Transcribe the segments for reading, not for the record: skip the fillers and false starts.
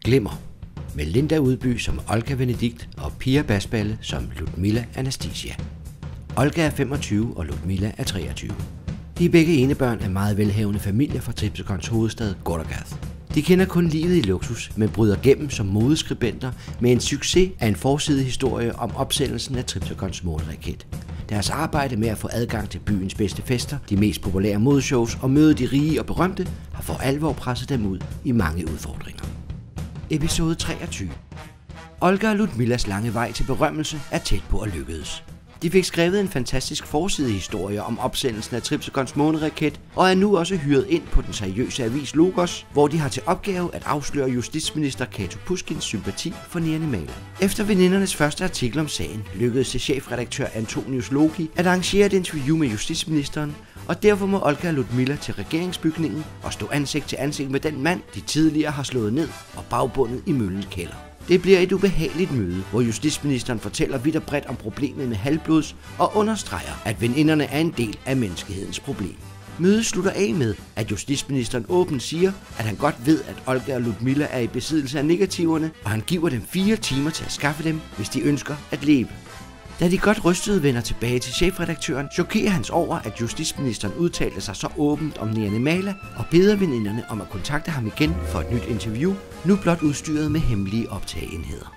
Glimmer med Linda Udby som Olga Benedikt og Pia Basballe som Ludmilla Anastasia. Olga er 25 og Ludmilla er 23. De er begge enebørn af meget velhavende familier fra Triptykons hovedstad Goroghath. De kender kun livet i luksus, men bryder gennem som modeskribenter med en succes af en forsidehistorie om opsendelsen af Triptykons måneraket. Deres arbejde med at få adgang til byens bedste fester, de mest populære modeshows og møde de rige og berømte har for alvor presset dem ud i mange udfordringer. Episode 23. Olga og Ludmillas lange vej til berømmelse er tæt på at lykkedes. De fik skrevet en fantastisk forsidehistorie om opsendelsen af Triptykons måneraket og er nu også hyret ind på den seriøse avis Logos, hvor de har til opgave at afsløre justitsminister Kato Pushkins sympati for Nierne Mala. Efter venindernes første artikel om sagen lykkedes det chefredaktør Antonius Loki at arrangere et interview med justitsministeren, og derfor må Olga og Ludmilla til regeringsbygningen og stå ansigt til ansigt med den mand, de tidligere har slået ned og bagbundet i møllens kælder. Det bliver et ubehageligt møde, hvor justitsministeren fortæller vidt og bredt om problemet med halvblods og understreger, at veninderne er en del af menneskehedens problem. Mødet slutter af med, at justitsministeren åbent siger, at han godt ved, at Olga og Ludmilla er i besiddelse af negativerne, og han giver dem 4 timer til at skaffe dem, hvis de ønsker at leve. Da de godt rystede vender tilbage til chefredaktøren, chokerer hans over, at justitsministeren udtalte sig så åbent om Nierne Mala og beder veninderne om at kontakte ham igen for et nyt interview, nu blot udstyret med hemmelige optageenheder.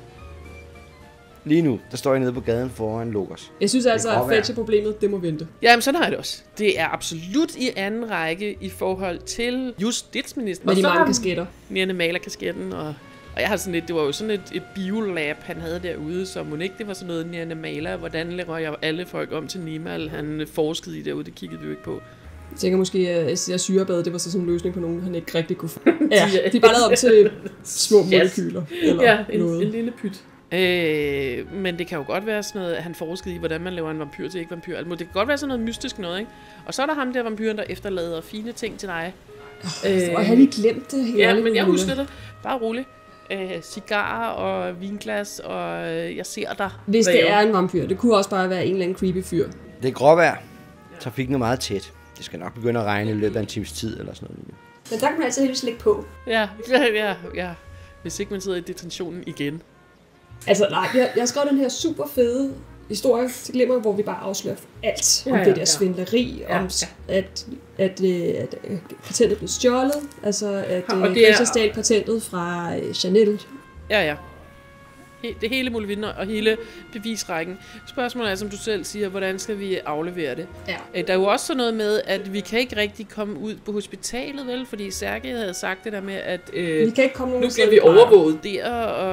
Lige nu, der står jeg nede på gaden foran Logos. Jeg synes altså, at fetcheproblemet, det må vente. Jamen, sådan har jeg det også. Det er absolut i anden række i forhold til justitsministeren. Med de mange kasketter. Nierne Mala-kasketten og jeg har sådan lidt, det var jo sådan et biolab, han havde derude, så mon ikke det var sådan noget Nierne Mala, hvordan laver jeg alle folk om til Nimal, han forskede i derude, det kiggede vi jo ikke på. Jeg tænker måske, at syrebad, det var så sådan en løsning på nogen, han ikke rigtig kunne få. Ja, de bare lavet om til små molekyler. Eller noget. En lille pyt. Men det kan jo godt være sådan noget, at han forskede i, hvordan man laver en vampyr til ikke vampyr. Det kan godt være sådan noget mystisk noget, ikke? Og så er der ham der vampyren, der efterlader fine ting til dig. Og jeg havde lige glemt det. Ja, men jeg husker det. Bare roligt. Cigarer og vinglas, og jeg ser dig. Hvis det er en vampyr. Det kunne også bare være en eller anden creepy fyr. Det er gråvejr. Trafikken er meget tæt. Det skal nok begynde at regne i løbet af en times tid eller sådan noget. Men der kan man altid heldigvis lægge på. Ja. Hvis ikke man sidder i detentionen igen. Altså nej, jeg har skrevet den her super fede historie til Glimmer, hvor vi bare afslører alt om det der svindleri, om at patentet blev stjålet, altså at Greta stjal patentet fra Chanel. Ja. Det hele muligvinder og hele bevisrækken. Spørgsmålet er, som du selv siger, hvordan skal vi aflevere det? Ja. Der er jo også sådan noget med, at vi kan ikke rigtig komme ud på hospitalet, vel? Fordi Sergej havde sagt det der med, at vi kan ikke komme nu bliver vi overvåget der,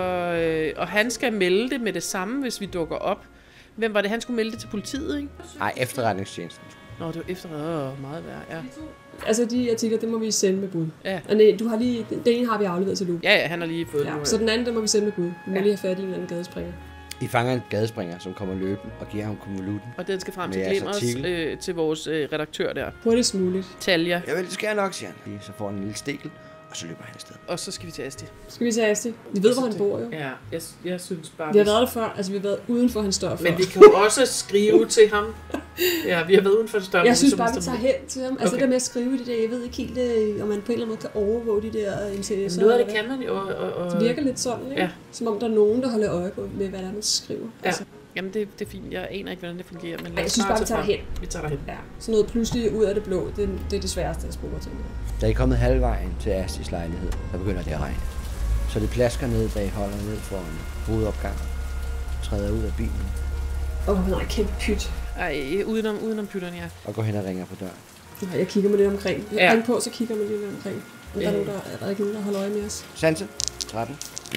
og han skal melde det med det samme, hvis vi dukker op. Hvem var det, han skulle melde det til politiet, ikke? Nej, efterretningstjenesten. Nå, det var meget værd, ja. Altså de artikler, det må vi sende med bud. Ja. Og nej, du har lige, den ene har vi afleveret til Luke. Ja, han har lige fået det. Så den anden, den må vi sende med bud. Vi må lige have fat i en eller anden gadespringer. I fanger en gadespringer, som kommer løbende og giver ham konvolutten. Og den skal frem til Glimmers, til vores redaktør der. Hurtigst muligt. Talja. Ja, vel, det skal jeg nok, siger han. Så får han en lille stikkel, og så løber han afsted. Og så skal vi til Asti. Vi ved, hvor han bor jo. Ja, jeg synes bare... Vi har været der før, altså vi har været uden for hans dør før. Men vi kan jo også skrive til ham. Ja, vi har været uden for hans dør. Jeg synes bare, vi tager hen til ham. Altså det der med at skrive det der, jeg ved ikke helt, om man på en eller anden måde kan overvåge de der interesser. Noget af det kan man jo. Det virker lidt sådan, ikke? Ja. Som om der er nogen, der holder øje på med, hvad der er, man skriver. Ja. Altså. Jamen det er fint. Jeg aner ikke, hvordan det fungerer. Men jeg synes bare, vi tager derhen. Vi tager derhen. Ja. Så noget pludselig ud af det blå, det er det sværeste at spore til. Da I er kommet halvvejen til Astis lejlighed, der begynder det at regne. Så det plasker ned, da I holder ned foran hovedopgangen. Træder ud af bilen. Nej, kæmpe pyt. Ej, udenom pytterne, ja. Og går hen og ringer på døren. Nej, jeg kigger mig lidt omkring. Jeg ringer på, så kigger man lidt omkring. Men der er ikke nogen, der holder øje med os. Sanse, 13.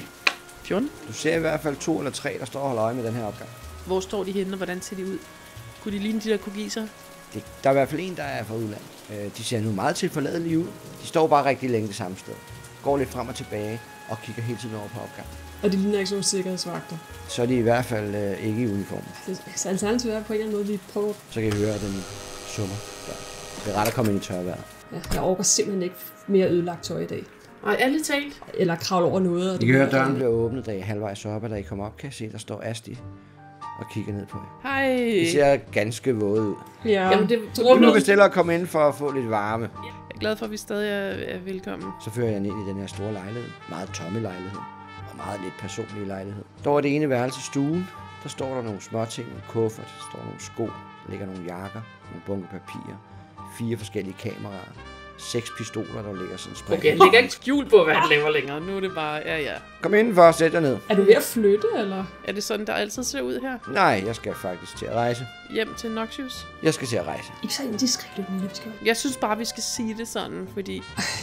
14. Du ser i hvert fald 2 eller 3, der står og holder øje med den her opgang. Hvor står de henne, og hvordan ser de ud? Kunne de ligne de der kogiser? Der er i hvert fald en, der er fra udlandet. De ser nu meget tilforladelige ud. De står bare rigtig længe det samme sted. Går lidt frem og tilbage og kigger hele tiden over på opgangen. Og de ligner ikke sådan sikkerhedsvagter. Så er de i hvert fald ikke i uniform. Så alternativet er på en eller anden måde, vi prøver... Så kan I høre, at den summer. Det er ret at komme ind i tørvejr. Ja, jeg overgår simpelthen ikke mere ødelagt tøj i dag. Og ærligt talt. Eller kravle over noget. I kan høre, at døren bliver åbnet, da I er halvvejs oppe, og da I kommer op, kan I se, der står Asti og kigger ned på jer. Hej. I ser ganske våde ud. Ja. Jamen, så nu bestiller at komme ind for at få lidt varme. er glad for, at vi stadig er velkommen. Så fører jeg ind i den her store lejlighed. Meget tomme lejlighed. Og meget lidt personlig lejlighed. Der var det ene værelse i stuen. Der står der nogle småting, en kuffert, der står nogle sko, der ligger nogle jakker, nogle bunke papirer, 4 forskellige kameraer, 6 pistoler, der ligger sådan spredt. Okay, han lægger ikke skjul på, hvad han laver længere. Nu er det bare, ja. Kom indenfor og sæt dig ned. Er du ved at flytte, eller? Er det sådan, der altid ser ud her? Nej, jeg skal faktisk til at rejse. Hjem til Noxious? Jeg skal til at rejse. Ikke så indiskret, Ludmilla, vi skal. Jeg synes bare, vi skal sige det sådan, fordi...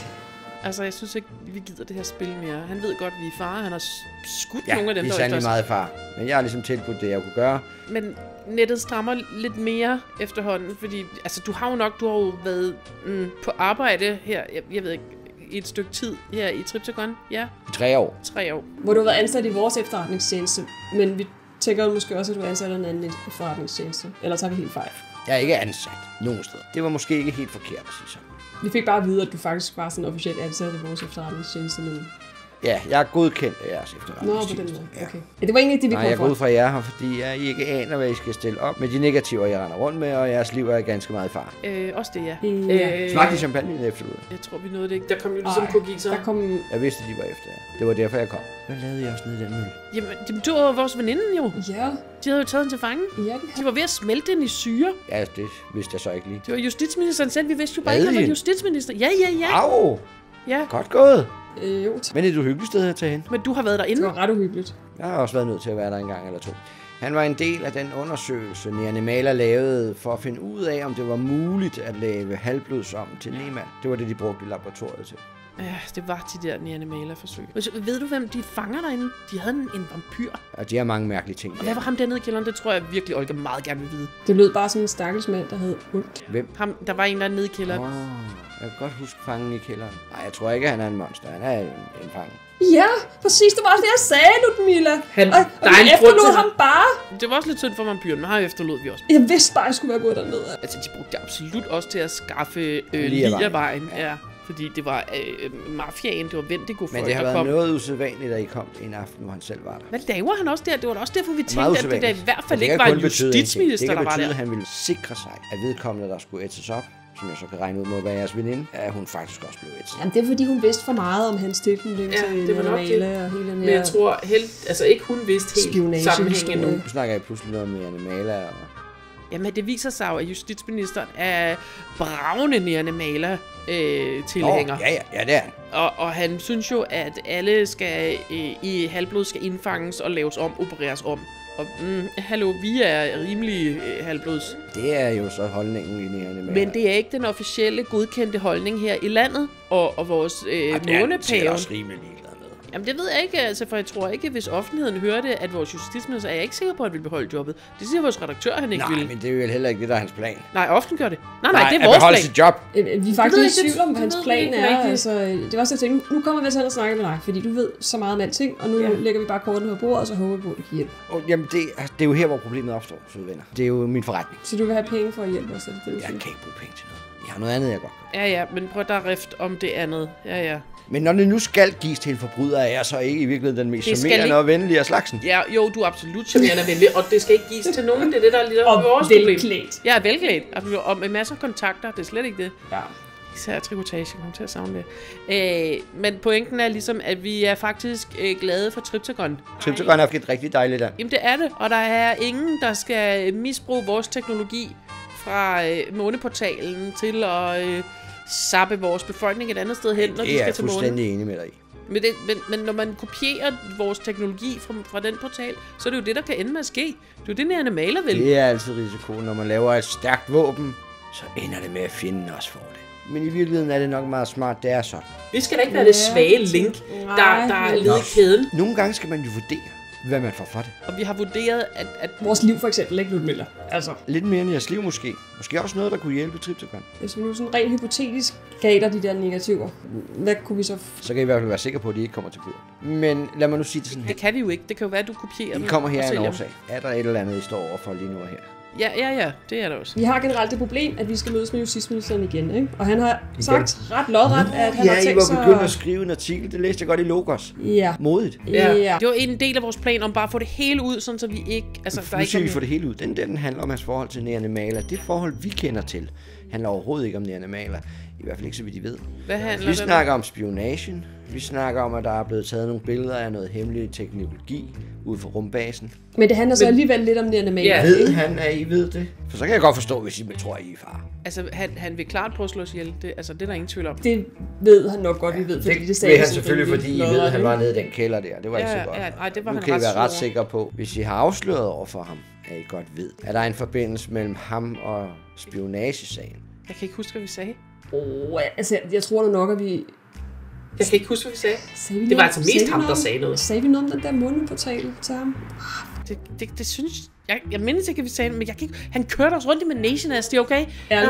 Altså, jeg synes ikke, vi gider det her spil mere. Han ved godt, vi er far. Han har skudt nogle af dem, der er sandelig meget far. Men jeg har ligesom tilbudt det, jeg kunne gøre. Men nettet strammer lidt mere efterhånden, fordi... Altså, du har jo været på arbejde her, jeg ved ikke, i et stykke tid her i Triptychon. Ja. I 3 år. 3 år. Hvor du har været ansat i vores efterretningstjeneste, men vi tænker måske også, at du er ansat i en anden efterretningstjeneste. Eller tager vi helt fejl? Jeg er ikke ansat nogen steder. Det var måske ikke helt forkert at sige så. Vi fik bare at vide, at du faktisk var sådan officielt ansat i vores efterretningstjeneste nu. Ja, jeg er godkendt af jeres efterretningstjeneste. Nå, på den måde. Okay. Ja, det var egentlig det, vi kom for. Jeg går ud fra jer her, fordi jeg ikke aner, hvad I skal stille op med de negativer, jeg render rundt med, og jeres liv er ganske meget i far. Også det, ja. Smagte I champagne efterud? Jeg tror, vi nåede det ikke. Der kom jo ligesom cookies. Jeg vidste, de var efter jer. Det var derfor, jeg kom. Hvad lavede I også nede i den mølle? Jamen, du var vores veninde jo. Ja. De havde jo taget hende til fange. Ja, de var ved at smelte den i syre. Ja, det vidste jeg så ikke lige. Det var justitsministeren selv. Vi vidste jo bare ikke, at han var justitsminister. Ja. Au! Ja. Godt gået. Jo. Men det er et uhyggeligt sted at tage hen. Men du har været derinde. Det var ret uhyggeligt. Jeg har også været nødt til at være der en gang eller 2. Han var en del af den undersøgelse, Nerne Maler lavede for at finde ud af, om det var muligt at lave halvblods om til Nemand. Det var det, de brugte i laboratoriet til. Ja, det var de der Nerne Maler-forsøg. Ved du, hvem de fanger derinde? De havde en vampyr. Og de har mange mærkelige ting. Og hvad var ham dernede i kælderen? Det tror jeg virkelig, Olga meget gerne vil vide. Det lød bare som en stakkels mand, der havde ondt. Hvem? Ham, der var en, der nede i kælderen. Jeg kan godt huske fangen i kælderen. Nej, jeg tror ikke, han er en monster. Han er en fange. Ja, præcis. Det var også det, jeg sagde, Ludmilla. Og vi efterlod ham bare. Det var også lidt synd for vampyren, men her efterlod vi også. Jeg vidste bare, at jeg skulle være gået dernede. Altså, de brugte det absolut også til at skaffe Liavejen. Ja. Fordi det var mafiaen, det var Vendigo-folk. Men det har været noget usædvanligt, da I kom en aften, hvor han selv var der. Hvad laver han også der? Det var da også derfor, vi tænkte, at det der i hvert fald ikke var en justitsminister, der var der. Det kan betyde, at han ville sikre sig, at vedkommende, der skulle ætses op, som jeg så kan regne ud mod, hvad jeres veninde, at hun faktisk også blev ætset. Jamen, det er fordi, hun vidste for meget om hans tilknytning til det var nok det. Og hele den men jeg tror altså ikke hun vidste helt sammenhængen nu. Nu snakker jeg pludselig noget om Nerne Maler og... Jamen, det viser sig jo, at justitsministeren er bravende Nerne Maler tilhænger. Ja, det er han. Og han synes jo, at alle skal i halvblod skal indfanges og laves om, opereres om. Og hallo, vi er rimelig halvblods. Det er jo så holdningen i Nerne Maler. Men det er ikke den officielle godkendte holdning her i landet. Og vores månepave... Det er også rimelig ligeglad med. Jamen det ved jeg ikke, altså, for jeg tror ikke, hvis offentligheden hørte, at vores justitsminister er jeg ikke sikker på, at han vil beholde jobbet. Det siger vores redaktør, han ikke vil. Nej, men det er jo heller ikke det, der er hans plan. Nej, offentligt gør det. Nej, det er vores plan. Sit job. Vi er faktisk i tvivl om, hvad hans plan er. Altså, det var også det, jeg tænkte, nu kommer vi til at snakke med dig, fordi du ved så meget om alting, og nu lægger vi bare kortene på bordet, og så håber vi på, at det kan hjælpe. Jamen, det er jo her, hvor problemet opstår, søde venner. Det er jo min forretning. Så du vil have penge for at hjælpe os? Jeg kan ikke bruge penge til noget. Jeg har noget andet, jeg godt kan. Ja, men prøv der rift om det andet. Ja. Men når det nu skal gives til en forbryder, er jeg så ikke i virkeligheden den mest charmerende og venlige af slagsen? Ja, jo, du er absolut charmerende og venlig, og det skal ikke gives til nogen. Det er det, der er lidt af vores problem. Og velklædt. Ja, velklædt. Og med masser af kontakter, det er slet ikke det. Ja. Især trikotage, kommer til at savne det. Men pointen er ligesom, at vi er faktisk glade for Triptychon. Triptychon er et rigtig dejligt land. Jamen det er det, og der er ingen, der skal misbruge vores teknologi fra måneportalen til at sappe vores befolkning et andet sted hen, når de skal til månen. Det er jeg fuldstændig enig med dig i. Men når man kopierer vores teknologi fra den portal, så er det jo det, der kan ende med at ske. Det er jo det, Nerne Maler vil. Det er altid risikoen. Når man laver et stærkt våben, så ender det med at fjenden også for det. Men i virkeligheden er det nok meget smart, det er sådan. Vi skal da ikke være det svage link, der er led i kæden. Nogle gange skal man jo vurdere, hvad man får for det. Og vi har vurderet, at vores liv for eksempel ikke Ludmilla. Altså. Lidt mere end jeres liv måske. Måske også noget, der kunne hjælpe Triptychon. Hvis vi nu sådan rent hypotetisk gav dig de der negativer, hvad kunne vi så... Så kan I i hvert fald være sikre på, at de ikke kommer til bord. Men lad mig nu sige det sådan her. Det kan vi jo ikke. Det kan jo være, at du kopierer dem. I kommer her af en årsag. Er der et eller andet, I står overfor lige nu og her? Ja, det er der også. Vi har generelt det problem, at vi skal mødes med justitsministeren igen, ikke? Og han har sagt ret lodret, at han har tænkt sig... I var begyndt at skrive en artikel, det læste jeg godt i Logos. Ja. Modigt. Ja. Det var en del af vores plan om bare at få det hele ud, sådan så vi ikke... Altså, nu siger vi få det hele ud. Den handler om hans forhold til Nerne Maler. Det forhold, vi kender til, handler overhovedet ikke om Nerne Maler. I hvert fald ikke så vidt I ved. Hvad handler Vi snakker om spionagen. Vi snakker om, at der er blevet taget nogle billeder af noget hemmelig teknologi ude for rumbasen. Men det handler så alligevel lidt om det animale. Ja. Ved han, at I ved det? For så kan jeg godt forstå, hvis I tror, at I er far. Altså, han vil klart prøve at slå os ihjel. Det er der ingen tvivl om. Det ved han nok godt, vi ved, fordi det sagde han selvfølgelig, fordi I ved, at han var nede i den kælder der. Det var ikke så godt. Ja, det var nu han kan I være ret sikre på, hvis I har afsløret over for ham, at I godt ved, at der er en forbindelse mellem ham og spionagesagen. Jeg kan ikke huske, hvad vi sagde. Altså, jeg tror nok, at vi... Jeg kan ikke huske, hvad vi sagde. Det var altså mest ham, der sagde noget. Sagde vi noget om den der måneportal til ham? Det synes jeg mindes ikke, at vi sagde det, men jeg kan ikke... Han kørte os rundt i Manation, altså det er okay.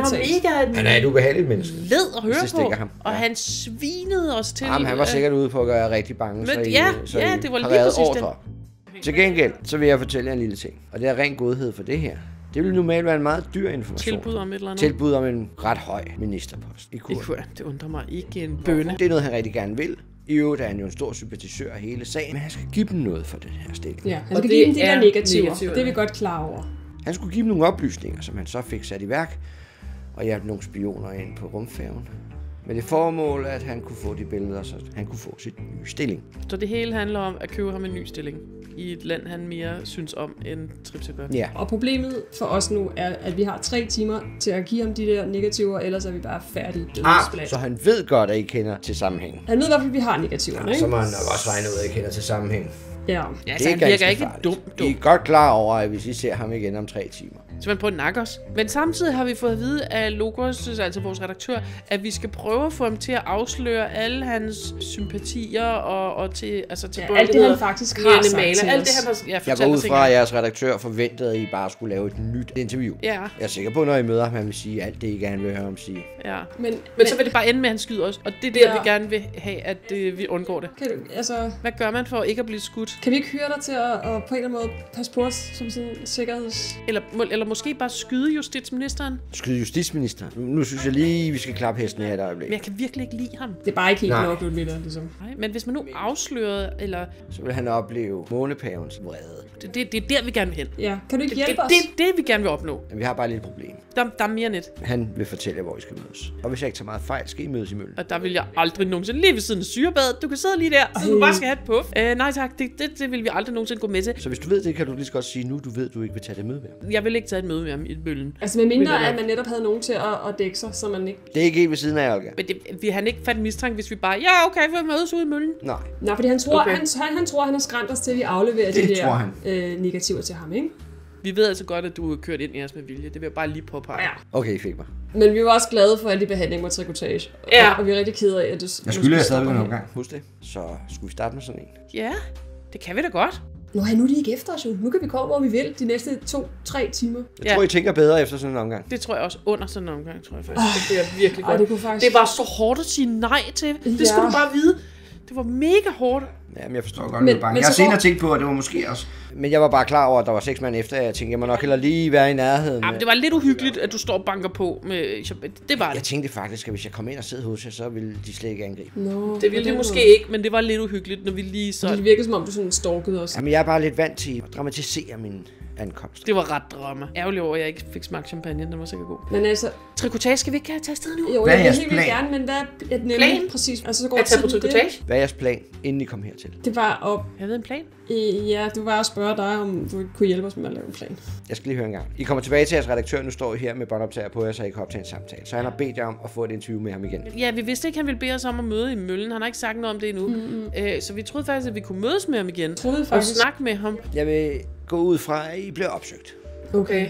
Han er et ubehageligt menneske. Led at høre på, og han svinede os til... Jamen, han var sikkert ude på at gøre rigtig bange, så det var lige præcis det. Til gengæld, så vil jeg fortælle jer en lille ting, og det er ren godhed for det her. Det vil normalt være en meget dyr information. Tilbud om et eller andet. Tilbud om en ret høj ministerpost i Kurt. Det undrer mig ikke en bønne. Det er noget, han rigtig gerne vil. I øvrigt er han jo en stor sympatisør af hele sagen, men han skal give dem noget for den her stilling. Ja, han skal give dem de der negativer. Det er vi godt klar over. Han skulle give dem nogle oplysninger, som han så fik sat i værk, og hjalp nogle spioner ind på rumfærgen. Med det formål, at han kunne få de billeder, så han kunne få sit nye stilling. Så det hele handler om at købe ham en ny stilling i et land, han mere synes om end Triptychon. Ja. Og problemet for os nu er, at vi har 3 timer til at give ham de der negativer, ellers er vi bare færdige. Så han ved godt, at I kender til sammenhængen. Han ved i hvert fald, at vi har negativer, ikke? Så må han nok også regne ud, at I kender til sammenhængen. Ja. Altså, han virker ikke dum. I er godt klar over, at hvis I ser ham igen om 3 timer. Så man prøver at nakke os. Men samtidig har vi fået at vide af Logos, altså vores redaktør, at vi skal prøve at få ham til at afsløre alle hans sympatier og til både alt det, han faktisk har sagt til alt det, han har jeg går ud fra, at jeres redaktør forventede, at I bare skulle lave et nyt interview. Ja. Jeg er sikker på, at når I møder ham, han vil sige alt det, I gerne vil høre ham sige. Ja. Men så vil det bare ende med, at han skyder os. Og det er der, vi gerne vil have, at vi undgår det. Hvad gør man for ikke at blive skudt? Kan vi ikke hyre dig til at på en eller anden måde passe på os som sådan sikkerheds... Eller måske bare skyde justitsministeren? Skyde justitsministeren? Nu synes jeg lige, vi skal klappe hesten her et øjeblik. Men jeg kan virkelig ikke lide ham. Det er bare ikke helt nok, Ludmilla, ligesom. Nej, men hvis man nu afslørede, eller... Så vil han opleve månepavens vrede. Det er der, vi gerne vil hen. Ja, kan du ikke hjælpe os? Det er det, vi gerne vil opnå. Men vi har bare et lille problem. Der er mere net. Han vil fortælle jer, hvor I skal mødes. Og hvis jeg ikke tager meget fejl, skal I mødes i Møllen. Og der vil jeg aldrig nogensinde lige ved siden af syrebadet. Du kan sidde lige der, så du bare skal have et puff. Nej tak, det vil vi aldrig nogensinde gå med til. Så hvis du ved det, kan du lige så godt sige nu, du ved, du ikke vil tage det møde med ham. Jeg vil ikke tage et møde med ham i Møllen. Altså med mindre, at man netop havde nogen til at dække sig, så man ikke... Det er ikke helt ved siden af, Olga. Men vi han ikke fandt mistanke, hvis vi bare, ja okay, vi mødes ude i Møllen. Nej, fordi han tror, han har skræmt os til, at vi afleverer de der negativer til ham, ikke? Vi ved altså godt, at du er kørt ind i os med vilje. Det vil jeg bare lige påpege. Ja. Okay, I fik mig. Men vi var også glade for alle de behandlinger med trikotage. Ja. Og vi er rigtig kede af, at du... Jeg skylder jer stadig en omgang. Husk det. Så skulle vi starte med sådan en. Ja, det kan vi da godt. Nu er de ikke efter os jo. Nu kan vi komme, hvor vi vil de næste 2-3 timer. Jeg tror, I tænker bedre efter sådan en omgang. Det tror jeg også under sådan en omgang, tror jeg faktisk. Det bliver virkelig godt. Det var så hårdt at sige nej til. Det skulle du bare vide. Det var mega hårdt. Ja, men jeg forstår godt, det var bange. Jeg har senere tænkt på, at det var måske også. Men jeg var bare klar over, at der var 6 mand efter, jeg tænkte, jeg må nok heller lige være i nærheden. Ja, men det var lidt uhyggeligt, at du står og banker på med... Det var det. Jeg tænkte faktisk, at hvis jeg kom ind og sidder hos jer, så ville de slet ikke angribe. Det ville de måske ikke, men det var lidt uhyggeligt, når vi lige så... Det virkede som om, du sådan stalkede os. Jamen, jeg er bare lidt vant til at dramatisere min ankomst. Det var ret drama. Ærgerlig over, at jeg ikke fik smagt champagne. Den var sikkert god. Men altså... Trikotage, skal vi ikke have tage afsted nu? Jo, jeg vil helt vildt gerne, men hvad er den plan? Præcis. Altså, så går at tage på trikotage? Hvad er jeres plan, inden I kom hertil? Det var at... Jeg ved en plan? Ja, du var at spørge dig, om du kunne hjælpe os med at lave en plan. Jeg skal lige høre en gang. I kommer tilbage til jeres redaktør. Nu står I her med båndoptager på jer, så I kan optage en samtale. Så han har bedt jer om at få et interview med ham igen. Ja, vi vidste ikke, han ville bede os om at møde i Møllen. Han har ikke sagt noget om det endnu. Så vi troede faktisk, at vi kunne mødes med ham igen. Og snakke med ham. Jeg vil gå ud fra, at I bliver opsøgt. Okay.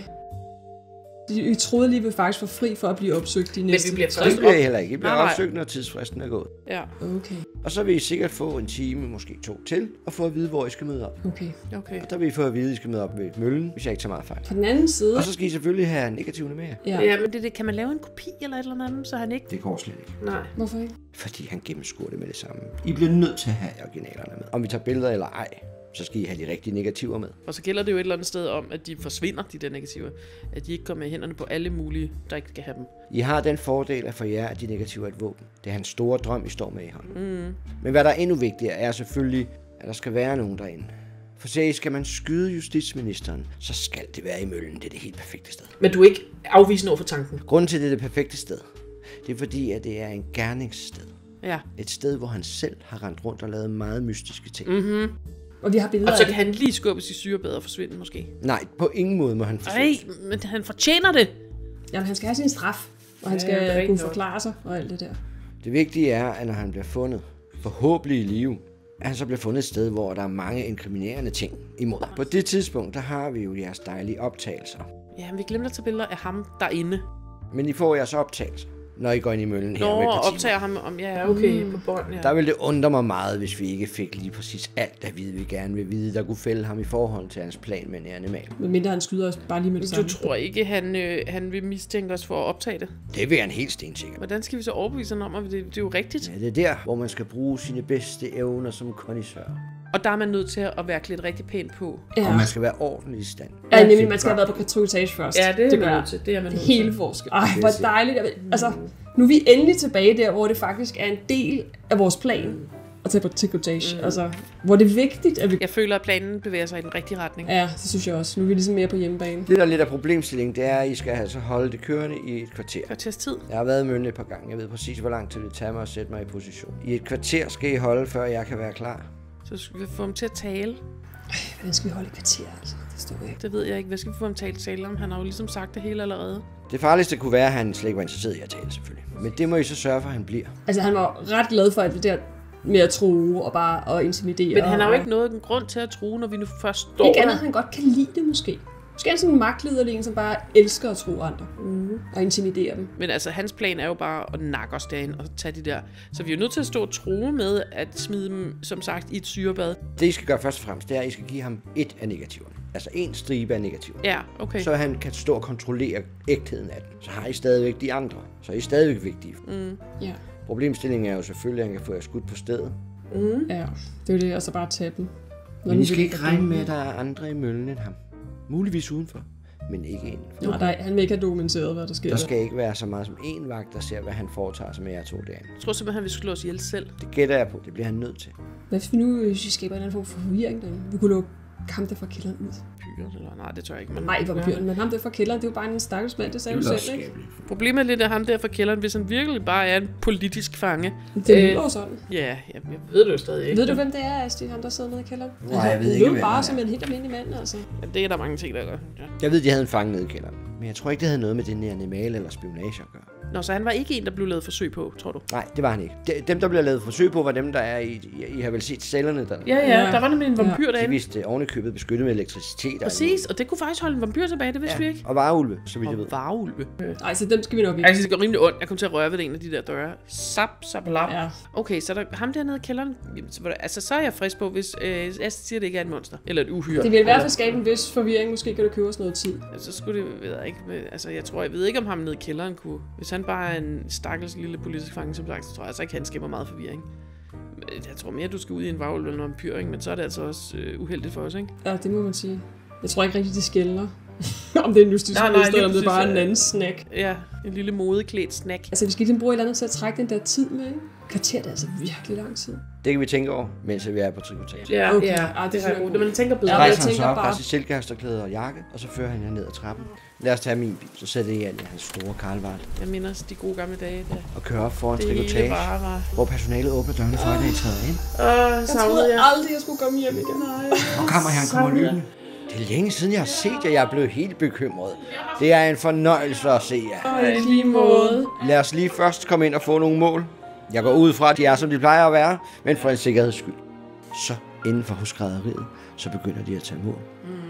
I troede lige, vi faktisk var fri for at blive opsøgt de næste... Men vi bliver først bliver I heller ikke. I bliver opsøgt, når tidsfristen er gået. Ja. Okay. Og så vil I sikkert få en time, måske 2 til, og få at vide, hvor I skal møde op. Okay. Og der vil I få at vide, at I skal møde op ved Møllen, hvis jeg ikke tager meget fejl. På den anden side... Og så skal I selvfølgelig have negativerne med jer. Ja, men det kan man lave en kopi eller et eller andet, så han ikke... Det går slet ikke. Nej. Hvorfor ikke? Fordi han gennemskuer det med det samme. I bliver nødt til at have originalerne med. Om vi tager billeder eller ej, så skal I have de rigtige negativer med. Og så gælder det jo et eller andet sted om, at de forsvinder, de der negativer. At de ikke kommer med hænderne på alle mulige, der ikke skal have dem. I har den fordel at for jer, at de negativer er et våben. Det er hans store drøm, I står med i hånden. Men hvad der er endnu vigtigere, er selvfølgelig, at der skal være nogen derinde. For skal man skyde justitsministeren, så skal det være i Møllen. Det er det helt perfekte sted. Men du er ikke afvisende over for tanken? Grunden til, det er det perfekte sted, Det er fordi, at det er en gerningssted. Ja. Et sted, hvor han selv har rendt rundt og lavet meget mystiske ting. Mm-hmm. Og vi har billeder og så kan han lige skubbes i syrebad og forsvinde måske. Nej, på ingen måde må han forsvinde. Nej, men han fortjener det. Jamen, han skal have sin straf, og han skal kunne forklare sig og alt det der. Det vigtige er, at når han bliver fundet, forhåbentlig i live, at han så bliver fundet et sted, hvor der er mange inkriminerende ting imod. På det tidspunkt, der har vi jo jeres dejlige optagelser. Ja, vi glemte at tage billeder af ham derinde. Men I får jeres optagelser, når I går ind i møllen her med optager ham om, ja, okay, på bånd, ja. Der ville det undre mig meget, hvis vi ikke fik lige præcis alt, at vi gerne vil vide, der kunne fælde ham i forhold til hans plan med en animal. Men mindre han skyder os bare lige med det samme. Du tror ikke, han vil mistænke os for at optage det? Det vil han helt stensikker. Hvordan skal vi så overbevise ham om, at det er jo rigtigt? Ja, det er der, hvor man skal bruge sine bedste evner som kondisør. Og der er man nødt til at være lidt rigtig pænt på. Ja. Og man skal være ordentlig i stand. Ja, nemlig man skal have været på kartotage først. Ja, det er man nødt til. Det er man nødt til. Hele forskel. Ej, hvor dejligt. Altså, nu er vi endelig tilbage der, hvor det faktisk er en del af vores plan at tage på kartotage. Altså, hvor det er vigtigt, at vi... Jeg føler, at planen bevæger sig i den rigtige retning. Ja, det synes jeg også. Nu er vi ligesom mere på hjemmebane. Det der lidt af problemstillingen, det er, at I skal altså holde det kørende i et kvarter. Kvarters tid. Jeg har været i møllen et par gange. Jeg ved præcis, hvor lang tid det tager mig at sætte mig i position. I et kvarter skal I holde, før jeg kan være klar. Så skal vi få ham til at tale. Hvordan skal vi holde i kvarter, altså? Det står ikke. Det ved jeg ikke. Hvad skal vi få ham til at tale om? Han har jo ligesom sagt det hele allerede. Det farligste kunne være, at han slet ikke var interesseret i at tale, selvfølgelig. Men det må I så sørge for, at han bliver. Altså, han var ret glad for alt det der med at true og bare at intimidere. Men han har jo ikke noget grund til at true, når vi nu først står ikke andet, han godt kan lide det måske. Måske er han sådan en magtlederling, som bare elsker at true andre. Og intimidere dem. Men altså, hans plan er jo bare at nakke os derinde og tage de der. Så vi er jo nødt til at stå og true med at smide dem, som sagt, i et syrebad. Det I skal gøre først og fremmest, det er, at I skal give ham et af negativerne. Altså en stribe af negativer. Ja, okay. Så han kan stå og kontrollere ægtheden af den. Så har I stadigvæk de andre. Så er I stadigvæk vigtige. Ja. Problemstillingen er jo selvfølgelig, at han kan få jer skudt på stedet. Ja, det er jo det, og så bare tage dem. Men I skal ikke regne med, at der er andre i møllen end ham. Muligvis udenfor, men ikke indenfor. Nej, han vil ikke have dokumenteret, hvad der sker. Der skal ikke være så meget som en vagt, der ser, hvad han foretager sig med jer 2 dage. Jeg tror simpelthen, han vil slå os ihjel selv. Det gætter jeg på. Det bliver han nødt til. Hvad hvis vi nu skaber en anden form for forvirring derinde? Vi kunne lukke ham der fra kælderen ud. Eller nej, det tør jeg ikke. Nej, vampyren, men ham der fra kælderen, det er jo bare en stakkels mand, det sagde du selv, ikke? Problemet er lidt af ham der fra kælderen, hvis han virkelig bare er en politisk fange. Det lyder sådan. Ja, jeg ved det jo stadig ikke. Ved du, hvem det er, Asti, ham der sidder nede i kælderen? Nej, jeg ved ikke, hvem det er. Bare som en helt almindelig mand, altså. Ja, det er der mange ting, der gør. Ja. Jeg ved, de havde en fange nede i kælderen. Men jeg tror ikke, det havde noget med den her animal eller spionage at gøre. Nå, så han var ikke en, der blev lavet forsøg på, tror du? Nej, det var han ikke. Dem, der bliver lavet forsøg på, var dem, der er I har vel set cellerne der. Ja, der var nemlig en vampyr derinde. De viste ovenikøbet beskyttet med elektricitet. Præcis, og det kunne faktisk holde en vampyr tilbage, det vidste vi ikke. Og varulve, så vidt jeg ved. Og varulve. Nej, så dem skal vi nok ikke. Jeg synes, det går rimelig ondt. Jeg kom til at røre ved en af de der døre. Sap, lap. Ja. Okay, så der ham dernede i kælderen. Så er jeg frisk på, hvis jeg siger, det ikke er et monster. Eller et uhyre. Det vil i hvert fald skabe en vis forvirring. Måske kan du købe os noget tid. Så skulle det, ved jeg ikke. Altså, jeg ved ikke, om ham nede i kælderen kunne. Hvis han bare er en stakkels lille politisk fange, som sagt, så tror jeg altså ikke, han skaber meget forvirring. Jeg tror mere, du skal ud i en varulv eller en vampyr, ikke? Men så er det altså også uheldigt for os, ikke? Ja, det må man sige. Jeg tror ikke rigtig, det skælder. Om det er en mystisk monster, eller om det er bare en anden snack. Ja, en lille modeklædt snack. Altså, vi skal lige bruge et eller andet til at trække den der tid med, ikke? Kvarter, det er altså virkelig lang tid. Det kan vi tænke over, mens vi er på trikotage. Ja, okay. Det er godt. Man tænker bedre. Så rejser han så op, bare sit silkehasterklæde og jakke, og så fører han jer ned ad trappen. Lad os tage min bil, så sætter I ind i hans store Karlvart. Jeg minder de gode gamle dage der. Og kører op foran trikotage, hvor personalet åbner dørene for, at I træder ind. Jeg troede aldrig, jeg skulle komme hjem igen. Og kammerherren kommer løbende. Det er længe siden, jeg har set jer. Jeg er blevet helt bekymret. Det er en fornøjelse at se jer. I lige måde. Lad os lige først komme ind og få nogle mål. Jeg går ud fra, at de er, som de plejer at være, men for en sikkerheds skyld. Så inden for hos skrædderiet, så begynder de at tage mål.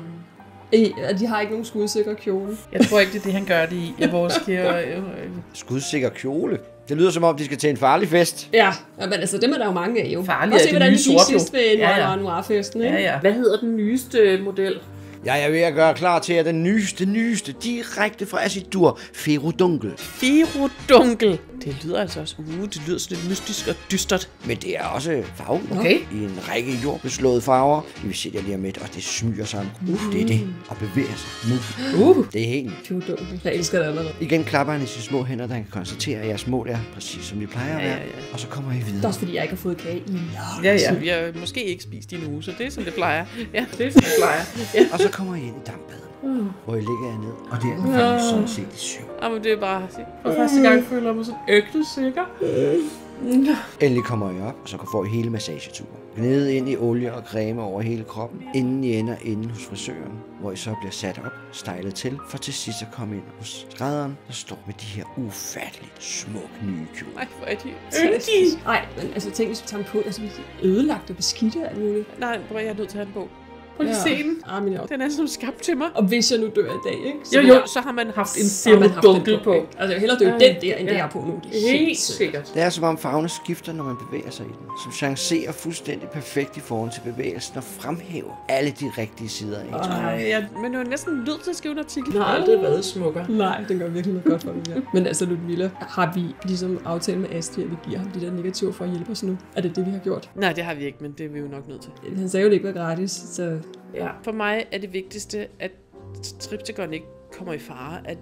De har ikke nogen skudsikker kjole. Jeg tror ikke, det er det, han gør det i vores Skudsikker kjole? Det lyder som om, de skal til en farlig fest. Ja, men altså, dem er der jo mange af jo. Farlig er det nye sort, jo. Sidst ved en noir-festen, ikke? Ja. Hvad hedder den nyeste model? Jeg er ved at gøre klar til, at den nyeste, direkte fra Acidur, Ferodunkel. Ferodunkel. Det lyder altså også, det lyder sådan lidt mystisk og dystert. Men det er også farvet okay. I en række jordbeslåede farver. I vil se det lige om lidt, og det smyger sig om. Det er det, og bevæger sig nu. Det er helt Ferodunkel. Jeg elsker det allerede. Igen klapper han i sine små hænder, der kan konstatere, at jeres mål er præcis som de plejer at være. Ja. Og så kommer I videre. Det er også fordi, jeg ikke har fået kage i Ja. Vi har måske ikke spist i en uge, så det er som det plejer. Ja, det er som det plejer. Ja. Og så kommer I ind i dampbaden, hvor I ligger ned, og der falder I sådan set i søvn. Jamen, det er bare... For første gang føler jeg mig sådan ægte sikker. Endelig kommer I op, og så får I hele massageturen. Gnide ind i olie og creme over hele kroppen, inden I ender inde hos frisøren, hvor I så bliver sat op, stejlet til, for til sidst at komme ind hos skrædderen, der står med de her ufatteligt smukke nye kjoler. Ej, hvor er de yndige. Nej, men altså tænk, hvis vi tager dem på, altså vi er ødelagt og beskidte og alt muligt. Nej, jeg er nødt til at have den på. Prøv lige at se den. Den er som skabt til mig. Og hvis jeg nu dør i dag, ikke? Så har man haft en stemmedunkel på. Altså jeg vil hellere dø den der, end det jeg er på nu. Det er helt sikkert. Det er som om farverne skifter, når man bevæger sig i den. Som chancerer fuldstændig perfekt i forhold til bevægelsen og fremhæver alle de rigtige sider af ens. Men du er næsten nødt til at skrive en artikel. Den har aldrig været smukkere. Nej, den gør virkelig noget godt for mig. Men altså, Ludmilla, har vi ligesom aftalt med Asti, at vi giver ham de der negativer for at hjælpe os nu? Er det det, vi har gjort? Nej, det har vi ikke, men det er vi jo nok nødt til. Han sagde jo, det ikke var gratis, så... Ja. For mig er det vigtigste, at Triptychon ikke kommer i fare, at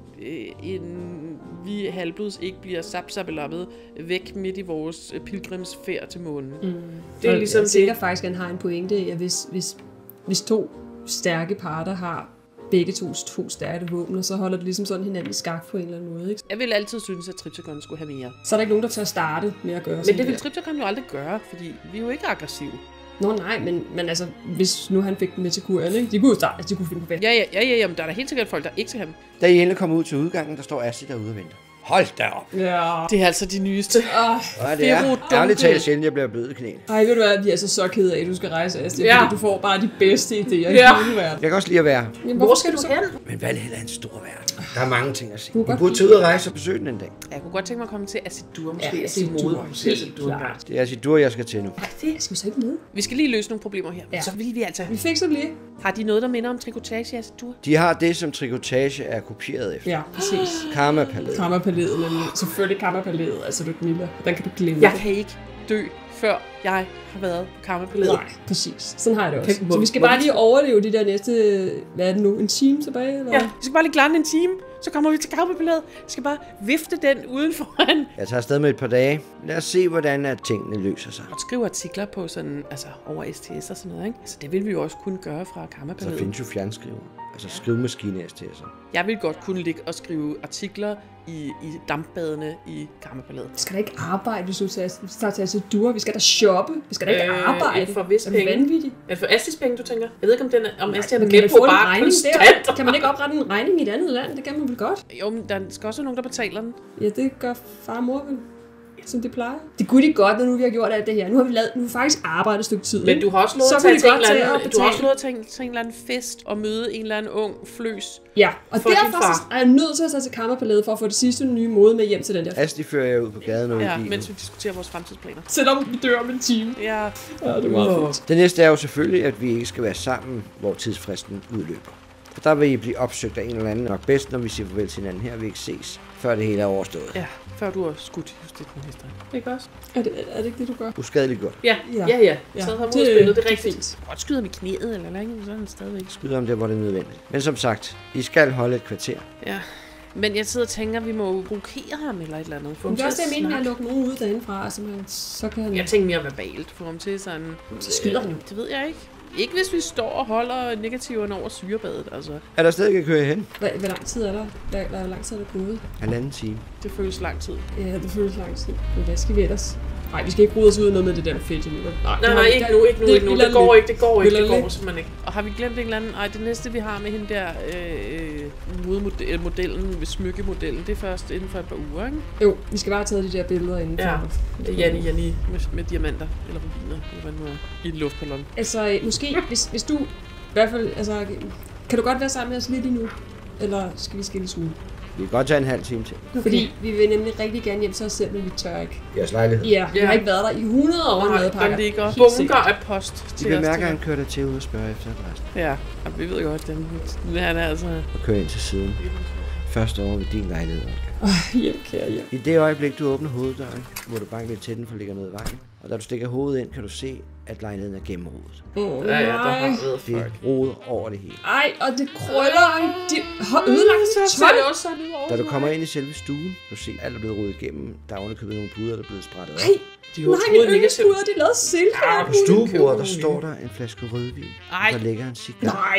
vi halvblods ikke bliver sapsabelappet væk midt i vores pilgrimsfærd til månen. Det er ligesom jeg tænker faktisk, at han har en pointe, at hvis to stærke parter har begge to stærke våbner, så holder det ligesom sådan hinanden i skak på en eller anden måde, ikke? Jeg vil altid synes, at Triptychon skulle have mere. Så er der ikke nogen, der tør starte med at gøre men det vil Triptychon jo aldrig gøre, fordi vi er jo ikke aggressive. Nå nej, men altså, hvis nu han fik den med til kuren, ikke? De kunne jo starte, altså de kunne finde på fælde. Ja, men der er da helt sikkert folk, der ikke skal have dem. Da I endelig kommer ud til udgangen, der står Asti derude og venter. Hold da op! Ja. Det er altså de nyeste. Det er ærligt talt sjældent, jeg bliver blød i knæene. Ej, ved du hvad, vi er så ked af, at du skal rejse, Asti, fordi du får bare de bedste idéer i hele verden. Jeg kan også lide at være. Jamen, hvor skal du så hen? Men Valhalla er en stor verden. Der er mange ting at se. Vi burde tage ud og rejse og besøge den en dag. Jeg kunne godt tænke mig at komme til Azidur, måske. Ja, Azidur. Det er Azidur, jeg skal til nu. Det skal vi så ikke med. Vi skal lige løse nogle problemer her. Ja. Så vil vi altså... Vi fikser det lige. Har de noget, der minder om trikotage i Azidur? De har det, som trikotage er kopieret efter. Ja, præcis. Karma-palæet. Karma-palæet, men selvfølgelig Karma-palæet. Altså, Ludmilla, den kan du glemme. Jeg kan ikke dø, før jeg har været på Karma-palæet. Nej, præcis. Sådan har jeg det også. Så vi skal bare lige overleve de der næste, hvad er det nu, en time tilbage? Eller? Ja, vi skal bare lige klare en time. Så kommer vi til Karma-palæet. Jeg skal bare vifte den udenforan. Jeg tager afsted med et par dage. Lad os se, hvordan at tingene løser sig. Og skrive artikler på sådan, altså over STS og sådan noget, ikke? Så det vil vi jo også kunne gøre fra Karma-palæet. Så findes jo fjernskriver. Altså skrivemaskine STS'er. Jeg vil godt kunne ligge og skrive artikler i dampbadene i Karma-palæet. Vi skal da ikke arbejde, hvis du tager til Azidur. Vi skal da shoppe. Vi skal da ikke arbejde. For vis penge. Vanvittigt. Er det for Astis penge, du tænker? Jeg ved ikke, om Asti har kan få bare konstant. Kan man ikke oprette en regning i et andet land? Det kan man vel godt. Jo, men der skal også være nogen, der betaler den. Ja, det gør far og mor vel. Som det plejer. Det kunne de godt, når nu vi har gjort alt det her. Nu har vi faktisk arbejdet et stykke tid. Men du har også lovet at tage til en eller anden fest og møde en eller anden ung fløs. Ja, og derfor er jeg nødt til at tage til Karma-palæet for at få det sidste nye mode med hjem til den der. Asti fører jeg ud på gaden og i bilen. Mens vi diskuterer vores fremtidsplaner. Selvom vi dør om en time. Ja, det er meget fint. Det næste er jo selvfølgelig, at vi ikke skal være sammen, hvor tidsfristen udløber. For der vil I blive opsøgt af en eller anden. Nok bedst, når vi siger farvel til hinanden her, vi ikke ses, før det hele er overstået. Ja, før du har skudt justitsministeren. Ikke også? Er det ikke det, du gør? Uskadeligt godt. Ja. Så har vi spillet det rigtigt. Fint. Godt skyder vi knæet, eller ikke, sådan stadigvæk. Skyder om det, hvor det er nødvendigt. Men som sagt, I skal holde et kvarter. Ja. Men jeg sidder og tænker, at vi må provokere ham eller et eller andet. Men det er også det, jeg mener, at lukke nogen ud derindefra, så kan han... Jeg tænker mere verbalt, få ham til sådan... Så skyder han jo. Det ved jeg ikke. Ikke hvis vi står og holder negativerne over syrebadet, altså. Er der stadig at køre hen? Hvor lang tid er der? Hvor lang tid er der gået? 1,5 time. Det føles lang tid. Ja, det føles lang tid. Men hvad skal vi ellers? Nej, vi skal ikke rode os ud af noget med det der fedt endnu. Nej, ikke nu. Det går simpelthen ikke. Og har vi glemt en eller anden? Nej, det næste vi har med hende der modellen, smykkemodellen, det er først inden for et par uger, ikke? Jo, vi skal bare have taget de der billeder inden for. Ja, det er Janni med diamanter, eller rubiner, eller hvad nu er, i en luftballon. Altså, måske, hvis du, i hvert fald, altså, kan du godt være sammen med os lidt endnu? Eller skal vi skilles ud? Vi kan godt tage 1,5 time til. Fordi vi vil nemlig rigtig gerne hjem til os selv, men vi tør ikke. Jeres lejlighed? Ja, vi har ikke været der i 100 år med madpakker. Der ligger bunker af post til os. Vi bemærker, at han kører der til ud og spørger efter adressen. Ja, og vi ved godt, at er altså... Og kører ind til siden. Første år ved din lejlighed. Hjem, kære hjem. I det øjeblik, du åbner hoveddøren, må du banke lidt til den, for ligger noget i vejen. Og da du stikker hovedet ind, kan du se, at lejligheden er gennemrodet. Ja, der har været Det er rodet over det hele. Ej, og det krøller. De har ødelagt tøj. Da du kommer ind i selve stuen, du ser, alt er blevet rodet igennem. Der er underkøbet nogle puder, der er blevet sprættet op. Nej, min yndlingspuder, de er lavet silke. På stuebordet, der står der en flaske rødvin. Der ligger en cigar.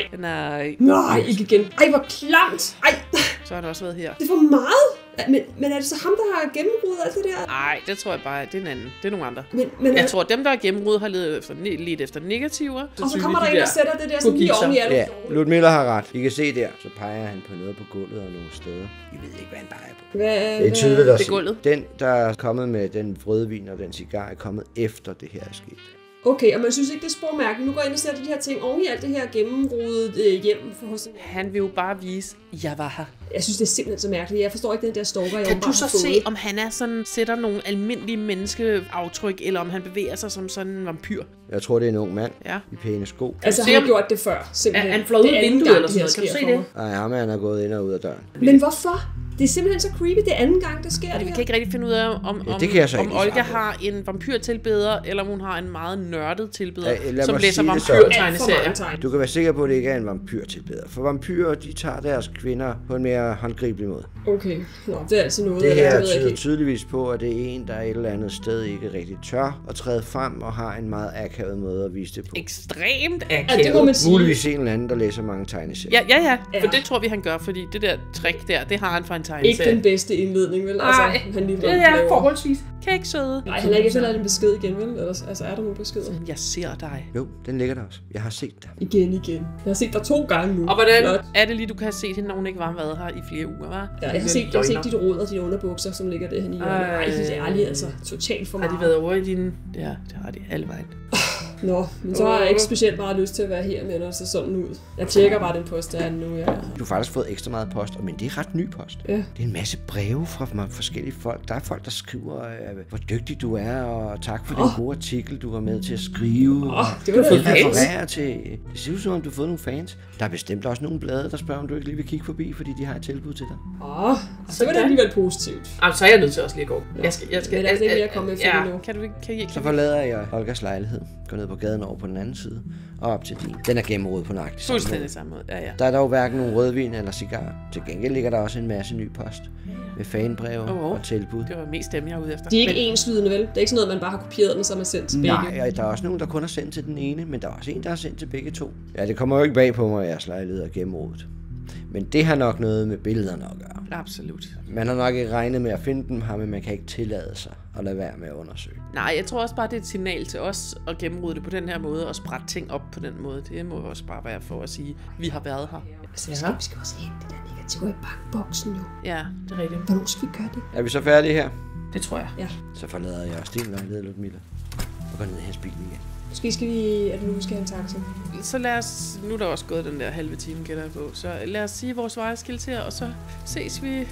Nej, ikke igen. Ej, hvor klamt. Ej. Så har det også været her. Det er for meget. Men er det så ham, der har gennembrud alt det der? Nej, det tror jeg bare, det er en anden. Det er nogle andre. Men jeg tror, at dem, der har gennembrud, har lidt efter negativer. Og så kommer der en, der sætter det der sådan lige oven i alt. Ja, Ludmilla har ret. I kan se der, så peger han på noget på gulvet og nogle steder. I ved ikke, hvad han peger på. Det er tydeligt at se. Den, der er kommet med den rødvin og den cigar, er kommet efter det her er sket. Okay, og man synes ikke, det er spormærkeligt. Nu går jeg ind og sætter de her ting oven i alt det her gennemrodet hjem for hos den. Han vil jo bare vise, jeg var her. Jeg synes, det er simpelthen så mærkeligt. Jeg forstår ikke den der stalker, jeg kan du så se, om han er sådan, sætter nogle almindelige menneskeaftryk, eller om han bevæger sig som sådan en vampyr? Jeg tror, det er en ung mand i pæne sko. Altså, han har gjort det før, simpelthen. Han flår ud af vinduet eller sådan noget. Kan du se det? Nej, han er gået ind og ud af døren. Men hvorfor? Det er simpelthen så creepy. Det er anden gang, det sker det her. Vi kan ikke rigtig finde ud af, om Olga har en vampyrtilbeder, eller om hun har en meget nørdet tilbeder, som læser vampyrtegneserier. Du kan være sikker på, at det ikke er en vampyrtilbeder. For vampyrer, de tager deres kvinder på en mere håndgribelig måde. Okay, det er altså noget, det her tyder tydeligvis på, at det er en, der et eller andet sted ikke rigtig tør at træde frem og har en meget akavet måde at vise det på. Ekstremt akavet. Ja, det må man sige. Muligvis en eller anden, der læser mange tegneserier. Ja, for det tror vi, han gør, fordi det der trick der, det har han fra en tegneserie. Ikke den bedste indledning, vel? Altså, han lige det er forholdsvis. Kan ikke søde. Nej, han er ikke efter en besked igen, vel? Altså, er der nogle beskeder? Jeg ser dig. Jo, den ligger der også. Jeg har set dig. Igen. Jeg har set dig 2 gange nu. Og hvordan er det lige, du kan have set hende, når hun ikke var været her i flere uger, hva'? Ja, jeg har set dit rod og dine underbukser, som ligger derhen i hjørnet. Ej, det er ærligt, altså. Totalt for meget. Har de været over i dine... Ja, det har de alle vejen. Nå, men så har jeg ikke specielt meget lyst til at være her, men altså sådan ud. Jeg tjekker bare den post, der er nu. Du har faktisk fået ekstra meget post, men det er ret ny post. Ja. Det er en masse breve fra forskellige folk. Der er folk, der skriver, hvor dygtig du er, og tak for den gode artikel, du var med til at skrive. Det var det til. Det ser ud som om, du har fået nogle fans. Der er bestemt også nogle blade, der spørger, om du ikke lige vil kigge forbi, fordi de har et tilbud til dig. Så var det alligevel positivt. Så er jeg nødt til også lige at gå. Jeg skal men altså ikke mere komme efter nu. Så forlader jeg Olgas lejlighed. Går ned på gaden over på den anden side og op til din. Den er gennemrodet på nøjagtig samme måde. Fuldstændig samme måde, ja. Der er dog hverken nogen rødvin eller cigar. Til gengæld ligger der også en masse ny post med fanbreve og tilbud. Det var mest dem, jeg er ude efter. De er ikke enslydende, vel? Det er ikke sådan noget, man bare har kopieret den, som er sendt til begge. Nej, der er også nogen, der kun har sendt til den ene, men der er også en, der har sendt til begge to. Ja, det kommer jo ikke bag på mig, at jeres lejlighed er gennemrodet. Men det har nok noget med billederne at gøre. Absolut. Man har nok ikke regnet med at finde dem her, men man kan ikke tillade sig at lade være med at undersøge. Nej, jeg tror også bare, det er et signal til os at gennemrode det på den her måde og sprætte ting op på den måde. Det må også bare være for at sige, vi har været her. Altså, vi skal også hente det der negativ i bankboksen jo. Ja, det er rigtigt. Hvornår skal vi gøre det? Er vi så færdige her? Det tror jeg. Ja. Så forlader jeg også din lejlighed, Ludmilla, og går ned i hans bil igen. Måske skal vi... Er det nu, vi skal have en taxa? Så lad os... Nu er der også gået den der halve time, gætter jeg på. Så lad os sige vores veje skilter, og så ses vi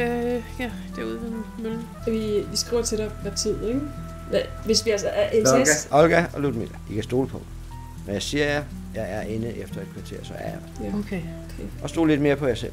derude ved møllen. Vi skriver til dig hvad tid, ikke? Hvis vi altså er Olga og Ludmilla, I kan stole på. Når jeg siger jer, jeg er inde efter et kvarter, så er jeg der. Ja. Okay. Og stole lidt mere på jer selv.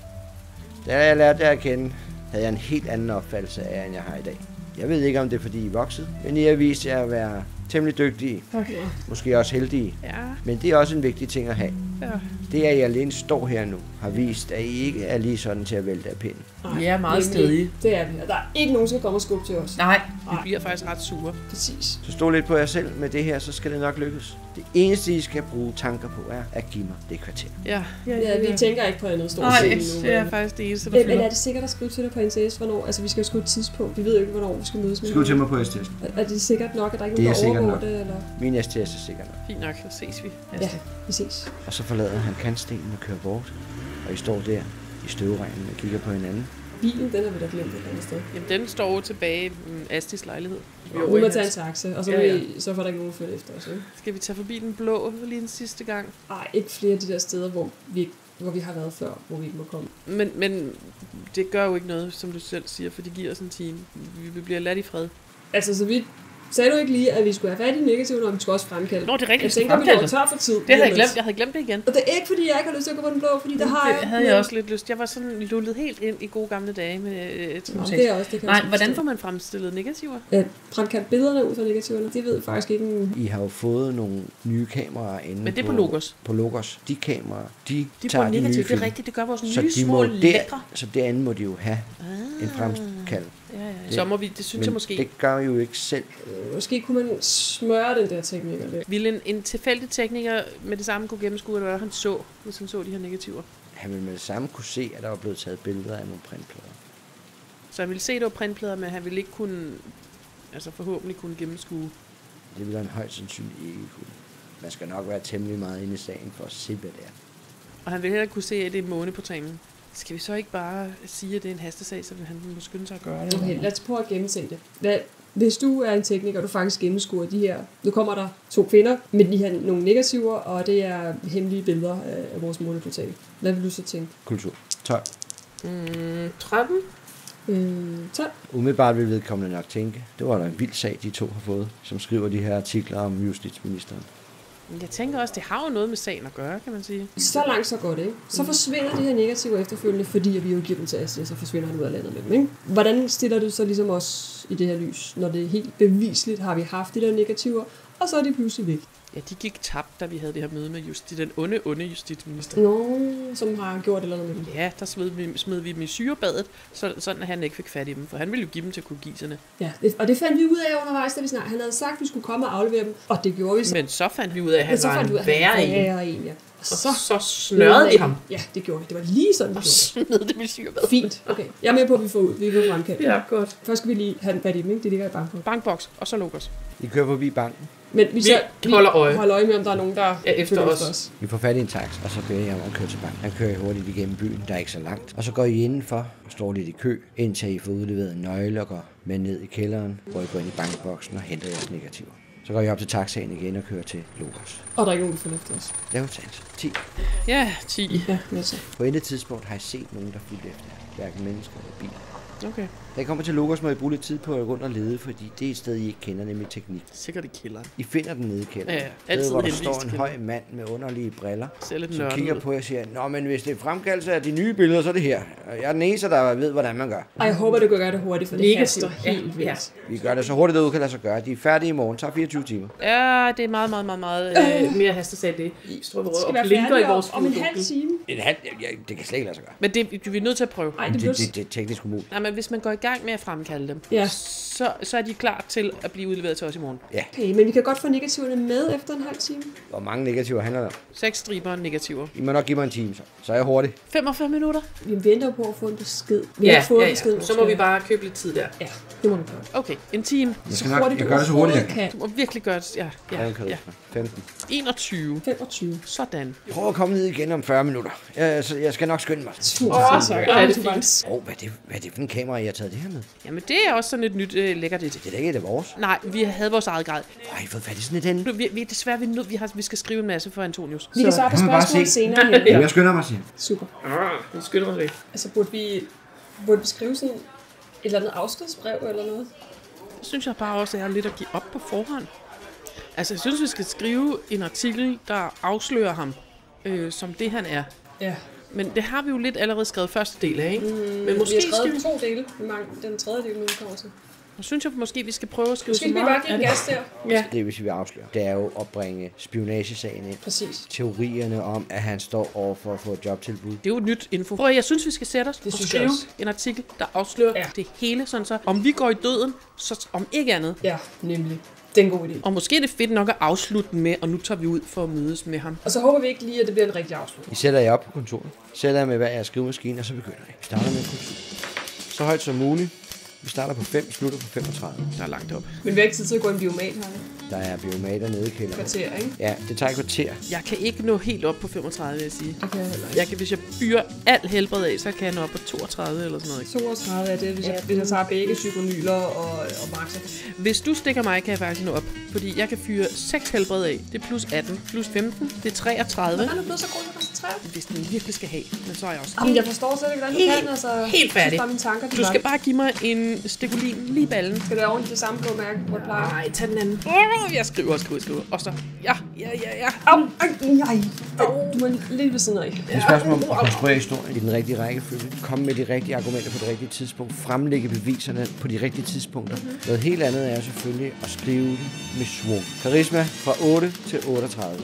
Da jeg lærte jer at kende, havde jeg en helt anden opfattelse af jer, end jeg har i dag. Jeg ved ikke, om det er, fordi I er vokset, men I har vist jer at være temmelig dygtige. Okay. Måske også heldige. Ja. Men det er også en vigtig ting at have. Ja. Det, at I alene står her nu, har vist, at I ikke er lige sådan til at vælte af pinden. Vi er meget stedige. Det er vi, og der er ikke nogen, der kommer og skubbe til os. Nej, vi bliver faktisk ret sure. Præcis. Så stå lidt på jer selv med det her, så skal det nok lykkes. Det eneste, I skal bruge tanker på, er at give mig det kvarter. Ja, vi tænker ikke på andet stort set nu. Det er faktisk det eneste, der fylder. Men er det sikkert at skrive til dig på NCS, hvornår? Altså, vi skal jo skrive et tidspunkt. Vi ved jo ikke, hvornår vi skal mødes med. Skriv til mig på STS. Er det sikkert nok, at der ikke er nogen, der overgår det? Eller? Min STS er sikkert nok. Fint nok, så ses vi. Ja, vi ses. Og så forlader han kantstenen og kører bort. Og I står der i støvregnen og kigger på hinanden. Bilen, den har vi da glemt et andet sted. Jamen, den står tilbage i Astis lejlighed. Vi må tage en taxa, og så, så får der ikke nogen følge efter os, ikke? Skal vi tage forbi den blå lige en sidste gang? Nej, ikke flere af de der steder, hvor vi har været før, hvor vi ikke må komme. Men det gør jo ikke noget, som du selv siger, for det giver os en time. Vi bliver ladt i fred. Altså, så vidt Sagde du ikke lige, at vi skulle have fat i negativerne, og vi skulle også fremkalde? Nå, det er rigtigt. Jeg tænker, vi går tør for tid. Det havde jeg glemt. Jeg havde glemt det igen. Og det er ikke, fordi jeg ikke har lyst til at gå på den blå, fordi der har jeg... Det havde jeg også lidt lyst. Jeg var sådan lullet helt ind i gode gamle dage med det er også, det kan nej, hvordan får man fremstillet negativer? Fremkaldt billederne ud fra negativerne, det ved jeg faktisk ikke. I har jo fået nogle nye kameraer inde. Men det er på Logos. På Logos. De kameraer, de tager de nye film. Det er rigtigt, det gør vores nye små lækre. Så derinde må de jo have en fremkald. Ja. Så må vi, det synes jeg måske. Det gør vi jo ikke selv. Måske kunne man smøre den der tekniker lidt. Ville en tilfældig tekniker med det samme kunne gennemskue, hvad han så, hvis han så de her negativer? Han ville med det samme kunne se, at der var blevet taget billeder af nogle printplader. Så han ville se, at det var printplader, men han ville ikke kunne, altså forhåbentlig kunne gennemskue. Det ville han højst sandsynligt ikke kunne. Man skal nok være temmelig meget inde i sagen for at se, hvad det er. Og han ville heller kunne se, at det er måneportalen. Skal vi så ikke bare sige, at det er en hastesag, så vil han må skynde sig at gøre det? Okay, lad os prøve at gennemse det. Hvis du er en tekniker, og du faktisk gennemskuer de her... Nu kommer der 2 kvinder med de her nogle negativer, og det er hemmelige billeder af vores måneportal. Hvad vil du så tænke? Kultur. 12. 13? 12. Umiddelbart vil vedkommende nok tænke. Det var da en vild sag, de 2 har fået, som skriver de her artikler om justitsministeren. Jeg tænker også, det har jo noget med sagen at gøre, kan man sige. Så langt, så godt, ikke? Så forsvinder de her negativer efterfølgende, fordi vi jo giver dem til Astrid, så forsvinder han ud af landet med dem, ikke? Hvordan stiller du så ligesom os i det her lys, når det er helt bevisligt, har vi haft de der negativer, og så er de pludselig væk? Ja, de gik tabt, da vi havde det her møde med den onde justitsminister. Nå, som har gjort eller noget med dem. Ja, der smed vi dem i syrebadet, sådan at han ikke fik fat i dem, for han ville jo give dem til kirgiserne. Ja, og det fandt vi ud af undervejs, da vi snakkede. Han havde sagt, at vi skulle komme og aflevere dem, og det gjorde vi så. Men så fandt vi ud af, at han var en værre en. Ja. Og så snørrede vi ham. Ja, det gjorde vi. Det var lige sådan, vi gjorde. Smed det med syrebadet. Fint. Okay. Jeg er med på, at vi får fremkaldt. Ja, godt. Først skal vi lige have fat i dem, ikke? Det ligger i bankboks. Bankboks, og så Logos. I kører forbi banken. Men vi holder øje med, om der er nogen, der efter os. Vi får fat i en taxa, og så beder jeg om at køre til banken. Han kører hurtigt igennem byen, der er ikke så langt. Og så går I indenfor og står lidt i kø, indtil I får udleveret en nøgle og går med ned i kælderen, hvor I går ind i bankboksen og henter jeres negativer. Så går I op til taxaen igen og kører til Logos. Og der er ikke nogen, der får efter os. Lav tals. 10. Ja, 10. Ja, altså. På intet tidspunkt har I set nogen, der fulgte efter jer. Hverken mennesker eller bil. Okay. Da I kommer til Logos, må I bruge lidt tid på at rundt og lede, fordi det er et sted, I ikke kender, nemlig teknik. Sikkert i kælderen. I finder den nede i kælderen. Ja, altid hvor der står en høj mand med underlige briller, som kigger på jer og siger, nå, men hvis det er fremkaldelse af de nye billeder, så er det her. Jeg er den eneste, der ved, hvordan man gør. Og jeg håber, du kan gøre det hurtigt, for det haster helt vildt. Ja. Vi gør det så hurtigt, det ud kan lade sig gøre. De er færdige i morgen, tager 24 timer. Ja, det er meget mere hastesag, det. Skal være færdige om en halv time. En halv? Ja, det kan slet ikke lade sig gøre. Men det, vi er nødt til at prøve. Ej, det er teknisk umuligt. Nej, men hvis man går i gang med at fremkalde dem, så er de klar til at blive udleveret til os i morgen. Ja. Okay, men vi kan godt få negativerne med efter en halv time. Hvor mange negativer handler der om? 6 striber negativer. I må nok give mig en time, så er jeg hurtig. 45 minutter. Vi venter på at få en besked. Vi har ikke fået besked. Så må vi bare købe lidt tid der. Ja, det må vi gøre. Okay, en time. Jeg gør det så hurtigt, jeg kan. Du må virkelig gøre det. Ja. 15. 21. 25. Sådan. Prøv at komme ned igen om 40 minutter. Jeg skal nok skynde mig. Så er det fint. Hvad er det for en kamera, I har taget det her med? Jamen, det er også sådan et nyt lækkert et. Det er da ikke et af vores. Nej, vi havde vores eget grad. Har I fået fat i sådan et henne? Vi desværre, vi skal skrive en masse for Antonius. Vi kan svare på spørgsmål senere. Jeg skynder mig, siger. Super. Jeg skynder mig lidt. Altså, burde vi skrive sådan et eller andet afskedsbrev eller noget? Det synes jeg bare også er lidt at give op på forhånd. Altså, jeg synes, vi skal skrive en artikel, der afslører ham, som det han er. Ja. Men det har vi jo lidt allerede skrevet første del af, ikke? Men måske vi har skrevet 2 dele. Den tredje del, nu kommer til. Og synes jeg måske, vi skal prøve at skrive så meget. Måske vi bare give en gas der. Ja. Det, hvis vi vil afsløre, det er jo at bringe spionagesagen ind. Præcis. Teorierne om, at han står over for at få et jobtilbud. Det er jo nyt info. Prøv, jeg synes, vi skal sætte os og skrive en artikel, der afslører det hele, sådan så om vi går i døden, så om ikke andet. Ja, nemlig. Det er en god idé. Og måske er det fedt nok at afslutte den med, og nu tager vi ud for at mødes med ham. Og så håber vi ikke lige, at det bliver en rigtig afslutning. I sætter jer op på kontoret. Sætter jer med hver jeres skrivemaskine, og så begynder I. Vi starter med kultur. Så højt som muligt. Vi starter på 5, slutter på 35. Der er langt op. Men vi har ikke tid til at gå en biomat her. Der er biomater nede i kælderen. Kvarter, ikke? Ja, det tager et kvarter. Jeg kan ikke nå helt op på 35, vil jeg sige. Det kan jeg heller ikke. Hvis jeg fyrer alt helbred af, så kan jeg nå op på 32 eller sådan noget. 32 er det, hvis jeg tager begge psykonyler og maxer. Hvis du stikker mig, kan jeg faktisk nå op. Fordi jeg kan fyre 6 helbred af. Det er plus 18. Plus 15. Det er 33. Hvordan er du blevet så god? koncentrere. Hvis den virkelig skal have, men så er jeg også Jamen, jeg forstår slet ikke, hvordan du kan. Altså, helt færdig. Bare mine tanker, du skal bare give mig en stekulin lige i ballen. Skal det ordentligt det samme blå mærke, hvor det plejer? Nej, tag den anden. Jeg skriver. Og så, ja. Au, du var lidt ved siden af. Det er et spørgsmål om at konstruere historien i den rigtige rækkefølge. Komme med de rigtige argumenter på det rigtige tidspunkt. Fremlægge beviserne på de rigtige tidspunkter. Noget helt andet er selvfølgelig at skrive det med svung. Karisma fra 8 til 38.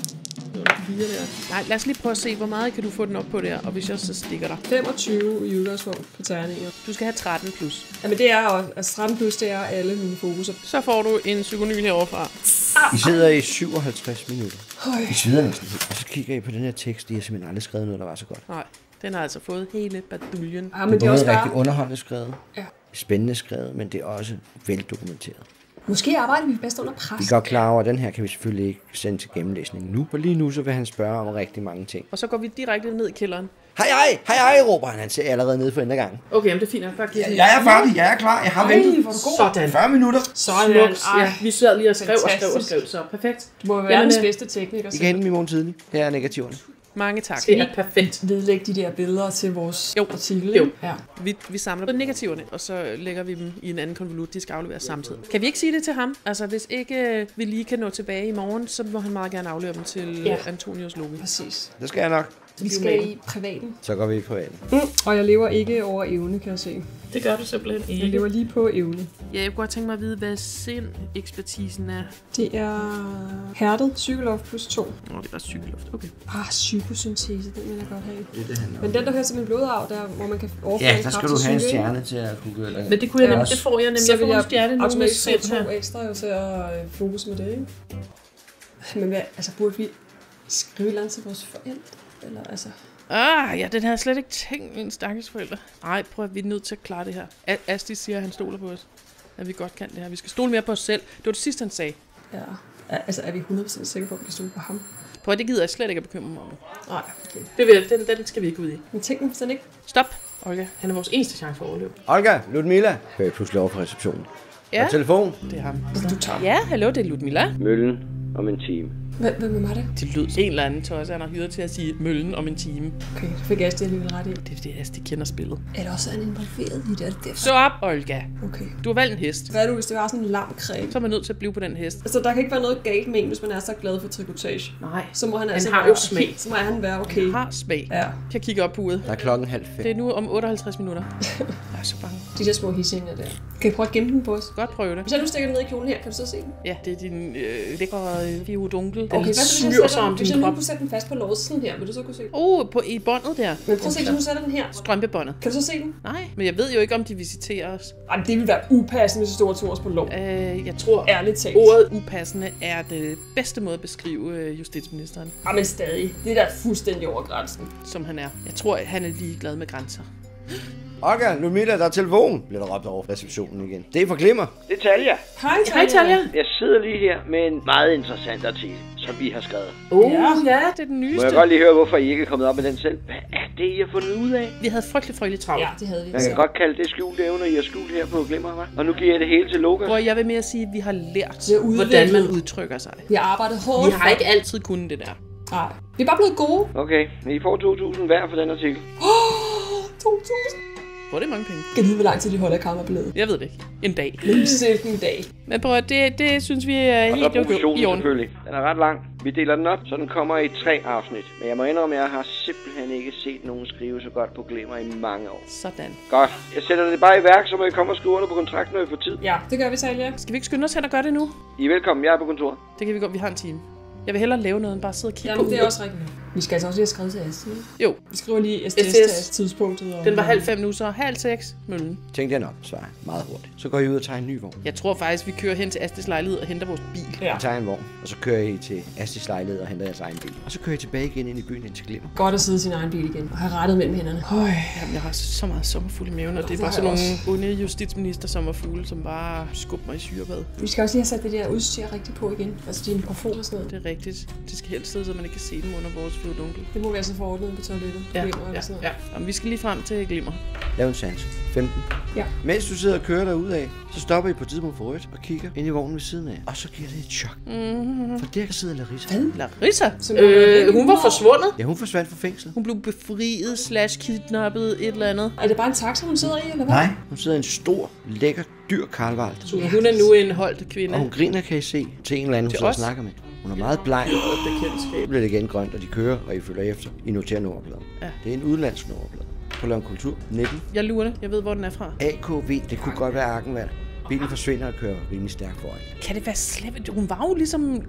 Nej, lad os lige prøve at se, hvor meget kan du få den op på der, og hvis jeg så stikker dig. 25 i udgangspunkt på terninger. Du skal have 13 plus. Jamen det er også, altså 13 plus, det er alle mine fokuser. Så får du en psykonym heroverfra. I sidder i 57 minutter. I sveder næsten helt. Og så kigger I på den her tekst, I har simpelthen aldrig skrevet noget, der var så godt. Nej, den har altså fået hele baduljen. Ja, men det er også rigtig underholdende skrevet, ja. Spændende skrevet, men det er også veldokumenteret. Måske arbejder vi bedst under pres. Vi er godt klar over, at den her kan vi selvfølgelig ikke sende til gennemlæsning nu. For lige nu så vil han spørge om rigtig mange ting. Og så går vi direkte ned i kælderen. Hej, råber han. Han ser allerede nede for enden af gangen. Okay, men det er fint. Jeg er færdig, jeg er klar. Jeg har ventet. Sådan. 40 minutter. Sådan. Ja, vi sad lige og skrev, så perfekt. Du må være verdens bedste tekniker. I kan hente dem i morgen tidlig. Her er negativerne. Mange tak. Det er perfekt. Vedlæg de der billeder til vores artikel. Jo. Ja. Vi samler på negativerne, og så lægger vi dem i en anden konvolut, de skal afleveres samtidig. Kan vi ikke sige det til ham? Altså, hvis ikke vi lige kan nå tilbage i morgen, så må han meget gerne aflevere dem til Antonius Logi. Præcis. Det skal jeg nok. Vi skal i privaten. Så går vi i privaten. Og jeg lever ikke over evne, kan jeg se. Det gør du simpelthen ikke. Jeg lever lige på evne. Ja, jeg kunne godt tænke mig at vide, hvad sind-ekspertisen er. Det er hærdet psykoloft plus 2. Nå, det var psykoloft. Okay. Psykosyntese, den vil jeg godt have. Det handler om. Men den, der hører som en blodarv, der, hvor man kan overføre ja, der skal du have en stjerne til at kunne gøre det. Men det kunne jeg nemlig, det får jeg nemlig. Så vil jeg stjerne nu med sind 2 ekstra jo til at fokus med det, ikke? Men hvad, altså burde vi skrive land til vores forældre? Eller altså... Ja, den havde jeg slet ikke tænkt, min stakkels forældre. Nej, prøv at vi er nødt til at klare det her. Asti siger, at han stoler på os. At vi godt kan det her. Vi skal stole mere på os selv. Det var det sidste, han sagde. Ja, altså er vi 100% sikre på, at vi kan stole på ham? Prøv at det gider jeg slet ikke at bekymre mig om. Nej, okay. Den skal vi ikke ud i. Men tænk nu, sådan ikke. Stop, Olga. Han er vores eneste chance for at overleve. Olga, Ludmilla. Hører jeg pludselig over fra receptionen. Ja. Og telefon. Det er ham. Du tager. Ja, hallo, det er Ludmilla. Møllen om en time. Hvem var det? Det lød en eller anden tosser, han har hyret til at sige møllen om en time. Okay, det fik Asti alligevel ret i. Det er fordi Asti kender spillet. Eller også er han involveret i det. Så op, Olga. Okay. Du har valgt en hest. Hvad er du, hvis det var sådan en lam kræm? Så er man nødt til at blive på den hest. Altså, der kan ikke være noget galt med en, hvis man er så glad for trikotage. Nej. Så må han har jo smag. Så må han være okay. Han har smag. Ja. Jeg kigger op på uret. Der er klokken 4:30. Det er nu om 58 minutter. Jeg er så bange. De der små hissinger der. Kan I prøve at gemme den på os? Godt prøve det. Hvis jeg nu stikker den ned i kjolen her, kan du så se den? Ja, det er din lækre fiodunkel. Okay, hvis jeg nu kunne sætte den fast på låset sådan her, vil du så kunne se den? I båndet der. Men prøv at se, hvis nu sætter den her. Strømpebåndet. Kan du så se den? Nej, men jeg ved jo ikke, om de visiterer os. Ej, det ville være upassende, hvis det stod til os på lov. Jeg tror, ærligt talt. ordet upassende er det bedste måde at beskrive justitsministeren. Ej, men stadig. Det er da fuldstændig over grænsen. Som han er. Jeg tror, han er ligeglad med grænser. Olga, Ludmilla, der er telefon, bliver der råbt over receptionen igen. Det er for Glimmer. Det er Talja. Hej, Talja. Jeg sidder lige her med en meget interessant artikel, som vi har skrevet. Ja, det er den nyeste. Må jeg godt lige høre, hvorfor I ikke er kommet op med den selv? Hvad er det, I har fundet ud af? Vi havde frygtelig travlt. Ja, det havde vi. Jeg kan godt kalde det skjulte evner, I har skjult her på Glimmer, hva'? Og nu giver jeg det hele til Logan. Hvor jeg vil mere sige, at vi har lært, har hvordan man udtrykker sig. Vi har arbejdet hårdt. Vi har ikke altid kunnet det der. Nej. Vi er bare blevet gode. Okay, men I får 2.000 hver for den artikel. 2.000. Hvor er det mange penge? Jeg ved, hvor lang tid de holder kammerbilledet. Jeg ved det ikke. En dag. Selv en dag. Men prøv at det synes vi er helt okay. Og så proportionen i orden. selvfølgelig. Den er ret lang. Vi deler den op, så den kommer i 3 afsnit. Men jeg må indrømme, at jeg har simpelthen ikke set nogen skrive så godt på Glimmer i mange år. Sådan. Godt. Jeg sætter det bare i værk, så må I komme og skrive under på kontrakten, når I får tid. Ja, det gør vi, Talja. Skal vi ikke skynde os hen og gøre det nu? I er velkommen. Jeg er på kontor. Det kan vi godt. Vi har en time. Jeg vil hellere lave noget, end bare sidde og kigge på. Jamen, det er også rigtigt. Vi skal altså også lige have skrevet til Asti. Jo. Vi skriver lige STS tidspunktet. Og den var 5:30 nu, så 5:30 møllen. Tænk jer nok, svarer meget hurtigt. Så går I ud og tager en ny vogn. Jeg tror faktisk, vi kører hen til Astis lejlighed og henter vores bil. Ja. I tager en vogn, og så kører I til Astis lejlighed og henter jeres egen bil. Og så kører I tilbage igen ind i byen ind til Glimmer. Godt at sidde i sin egen bil igen og have rettet mellem hænderne. Jamen, jeg har så meget sommerfugle i maven, og det er bare sådan nogle onde justitsminister sommerfugle, som bare skubber mig i syrebad. Vi skal også lige have sat det der udstyr rigtigt på igen. Altså dine mikrofoner og sådan noget. Det er rigtigt. Det skal helst sidde, så man ikke kan se dem under vores dunkel. Det må være så forordnet på toilettet. Ja. Jamen, vi skal lige frem til glimmer. Lav en sans. 15. Ja. Mens du sidder og kører derudad, så stopper I på et tidspunkt for rødt og kigger ind i vognen ved siden af. Og så giver det et chok. For der sidder Larissa. Larissa? Hun var forsvundet. Ja, hun forsvandt fra fængslet. Hun blev befriet / kidnappet et eller andet. Er det bare en taxa, hun sidder i, eller hvad? Nej, hun sidder i en stor, lækker, dyr Karlvald. Så hun er nu en holdt kvinde. Og hun griner, kan I se, til en eller anden, hun sidder og snakker med. Hun er meget bleg. Det bliver igen grønt, og de kører, og I følger efter. I noterer nummerpladen. Ja. Det er en udenlandsk nummerplade. På Løn Kultur 19. Jeg lurer det. Jeg ved, hvor den er fra. AKV, det kunne godt være Arkenvald. Bilen forsvinder og kører rimelig stærkt foran. Kan det være slemt? Hun var jo ligesom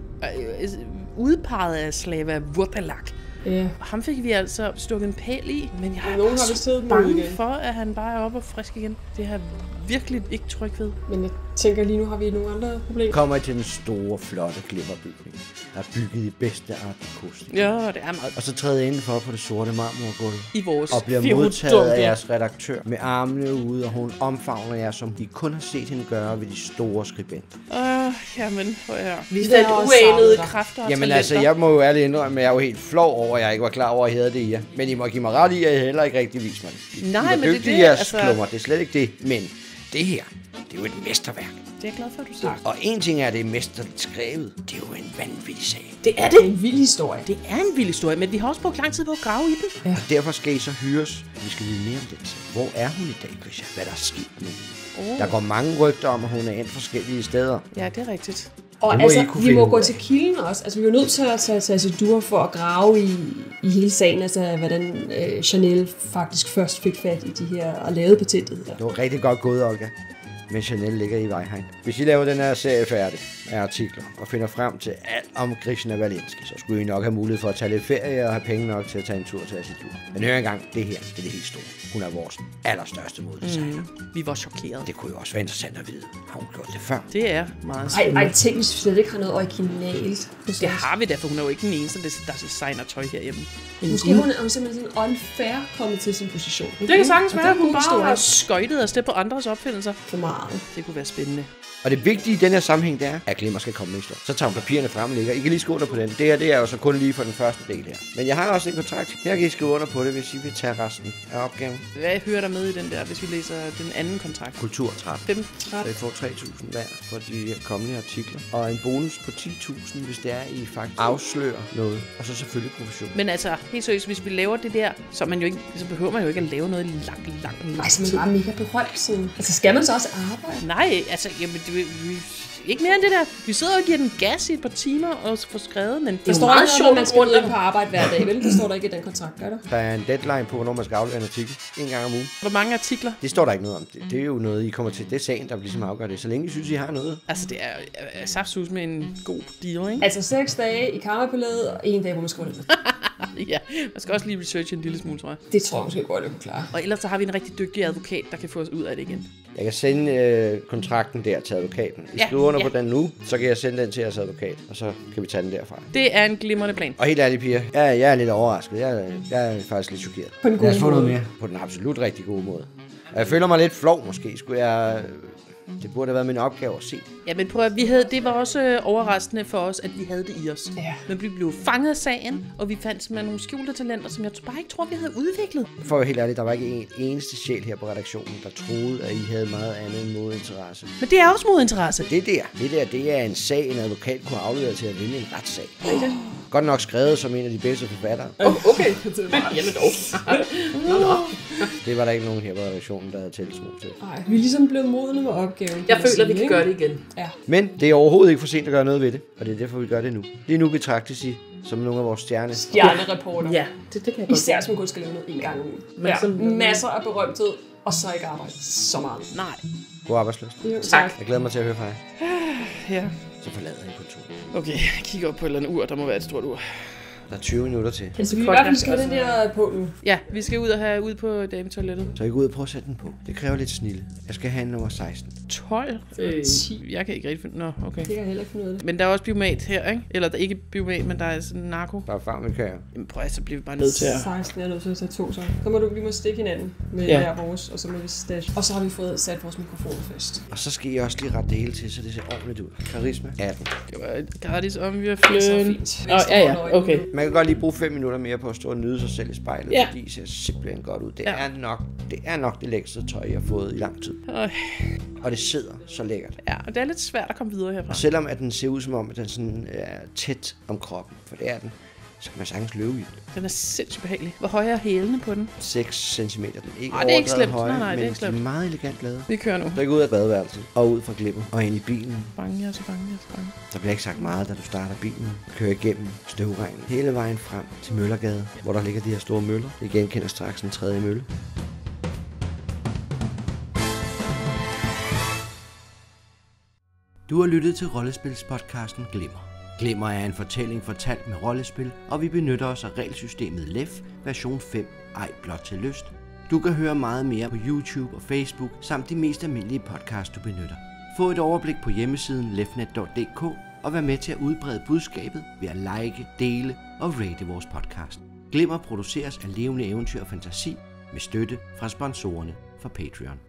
udpeget af Slava Vurbalak. Ja. Ham fik vi altså stukket en pæl i, men jeg Nogen har vist taget den ud igen. for, at han bare er oppe og frisk igen. Det har jeg virkelig ikke tryg ved. Men jeg tænker lige nu har vi nogle andre problemer. Kommer I til den store, flotte glimmerbygning, der er bygget i bedste art deco. Ja, det er meget. Og så træder I indenfor på det sorte marmorgulv. I vores og bliver modtaget af jeres redaktør med armene ude, og hun omfavner jer, som I kun har set hende gøre ved de store skribenter. Jamen, hvor er vi fandt uanede kræfter og Jamen talenter. altså, jeg må jo ærligt indrømme, at jeg er jo helt flov over, at jeg ikke var klar over, at I havde det i jer. Men I må give mig ret i, at I heller ikke rigtig viser mig det. Nej, men det er det, jeres klummer, det er slet ikke det. Men det her, det er jo et mesterværk. Det er jeg glad for, at du siger. Og en ting er, at det er mesterligt skrevet. Det er jo en vanvittig sag. Det er det. En vild historie. Det er en vild historie, men vi har også brugt lang tid på at grave i den. Ja. Og derfor skal I så hyres. Vi skal vide mere om den sag. Hvor er hun i dag, Grisha? Hvad der er sket nu? Der går mange rygter om, at hun er endt forskellige steder. Ja, det er rigtigt. Og altså, vi må gå til kilden også. Altså, vi er jo nødt til at tage Tassedur for at grave i hele sagen. Altså, hvordan Chanel faktisk først fik fat i de her og lavede patentet. Det var rigtig godt gået, Olga. Men Chanel ligger i Vejhegn. Hvis I laver den her serie færdig af artikler og finder frem til alt om Krishna Valensky, så skulle I nok have mulighed for at tage lidt ferie og have penge nok til at tage en tur til Tassedur. Men hør engang, det her, det er det helt store. Hun er vores allerstørste modedesigner. Vi var chokerede. Det kunne jo også være interessant at vide. Har hun gjort det før? Det er meget spændende. Ej, tænk, hvis vi slet ikke har noget originalt. Det har vi da, for hun er jo ikke den eneste, der designer tøj herhjemme. Måske hun er simpelthen sådan unfair kommet til sin position. Det kan sagtens være, at hun bare har skøjtet afsted på andres opfindelser. For meget. Det kunne være spændende. Og det vigtige i den her sammenhæng, det er, at Glimmer skal komme med i historien. Så tager hun papirerne frem og ligger. I kan lige skrive under på den. Det her, det er jo så kun lige for den første del her. Men jeg har også en kontrakt. Her kan I skrive under på det, hvis I vil tage resten af opgaven. Hvad hører der med i den der, hvis vi læser den anden kontrakt? Kulturtræt. 5. Så I får 3.000 hver for de kommende artikler. Og en bonus på 10.000, hvis det er, I faktisk afslører noget. Og så selvfølgelig provision. Men altså, helt seriøst, hvis vi laver det der, så behøver man jo ikke at lave noget langt. Nej, så man bare mega berømt sådan. Altså, skal man så også arbejde? Nej, altså, jamen, ikke mere end det der. Vi sidder og giver den gas i et par timer og får skrevet, men det er meget sjovt, man skal rundt på arbejde hver dag, vel? Det står der ikke i den kontrakt, gør der? Der er en deadline på, hvornår man skal aflevere en artikel. En gang om ugen. Hvor mange artikler? Det står der ikke noget om. Det er jo noget, I kommer til. Det er sagen, der ligesom afgør det. Så længe I synes, I har noget. Altså, det er saftsus med en god deal, ikke? Altså 6 dage i Karmapalæet og 1 dag, hvor man skal det. Ja, man skal også lige researche en lille smule, tror jeg. Det tror jeg måske godt, jeg kunne klare. Og ellers så har vi en rigtig dygtig advokat, der kan få os ud af det igen. Jeg kan sende kontrakten der til advokaten. I skriver under på den nu, så kan jeg sende den til jeres advokat, og så kan vi tage den derfra. Det er en glimrende plan. Og helt ærligt, piger, jeg er lidt overrasket. Jeg er faktisk lidt chokeret. På den gode Lad os få noget måde. mere. På den absolut rigtig gode måde. Jeg føler mig lidt flov, måske. Det burde have været min opgave at se. Ja, men prøv at det var også overraskende for os, at vi havde det i os. Ja. Men vi blev fanget af sagen, og vi fandt simpelthen nogle skjulte talenter, som jeg bare ikke tror, vi havde udviklet. For at være helt ærligt, der var ikke en eneste sjæl her på redaktionen, der troede, at I havde meget andet end modinteresse. Men det er også modinteresse. Det er en sag, en advokat kunne aflevere til at vinde en retssag. Godt nok skrevet som en af de bedste forfattere. Okay. Jamen dog. Det var der ikke nogen her på redaktionen, der havde tiltro til. Nej, vi er ligesom blevet modne med opgaven. Jeg føler, vi kan gøre det igen. Ja. Men det er overhovedet ikke for sent at gøre noget ved det, og det er derfor, vi gør det nu. Det er nu betragtes I som nogle af vores Stjernereporter. Ja, det kan jeg godt. Især hvis man kun skal lave noget en gang om ugen. Ja. Masser af berømthed, og så ikke arbejde så meget. Nej. God arbejdsløst. Tak. Jeg glæder mig til at høre fra jer. Ja. Så forlader jeg kontoret. Okay, jeg kigger op på et eller andet ur. Der må være et stort ur. Der er 20 minutter til. Altså, vi i hvert fald skal have den der på nu. Ja, vi skal ud og have ud på dametoilettet. Så I går ud og prøve at sætte den på. Det kræver lidt snille. Jeg skal have en nummer 16. 12? 10. Jeg kan ikke rigtig finde... Nå, okay. Det kan jeg heller ikke finde ud af det. Men der er også biomat her, ikke? Eller der er ikke biomat, men der er sådan narko. Der er farmekager. Jamen prøv at så bliver vi bare nødt til at... 16 er nødt til at tage 2 så. Så vi må stikke hinanden med hver vores, og så må vi stash. Og så har vi fået sat vores mikrofoner fast. Og så skal I også lige rette det hele til, så det ser ordentligt ud. Karisma 18. Det var et gratis Det er så omvirfløn. fint. Ja, okay. Man kan godt lige bruge 5 minutter mere på at stå og nyde sig selv i spejlet, fordi det ser simpelthen godt ud. Det er nok det lækreste tøj, jeg har fået i lang tid. Og det sidder så lækkert. Ja, og det er lidt svært at komme videre herfra. Og selvom at den ser ud som om, at den sådan er tæt om kroppen, for det er den, så kan man sagtens løbe i den. Den er sindssygt behagelig. Hvor høje er hælene på den? 6 cm. Den er ikke det er ikke slemt. høje, Nej, men det er ikke slemt. de er meget elegant lavet. Vi kører nu. Så ikke ud af badeværelset og ud fra Glimmer og ind i bilen. Bange. Der bliver ikke sagt meget, da du starter bilen. Kører igennem støvregnen hele vejen frem til Møllergade, hvor der ligger de her store møller. Det genkender straks en tredje mølle. Du har lyttet til rollespilspodcasten Glimmer. Glimmer er en fortælling fortalt med rollespil, og vi benytter os af regelsystemet LEF version 5, ej blot til lyst. Du kan høre meget mere på YouTube og Facebook, samt de mest almindelige podcasts, du benytter. Få et overblik på hjemmesiden lefnet.dk og vær med til at udbrede budskabet ved at like, dele og rate vores podcast. Glimmer produceres af levende eventyr og fantasi med støtte fra sponsorerne for Patreon.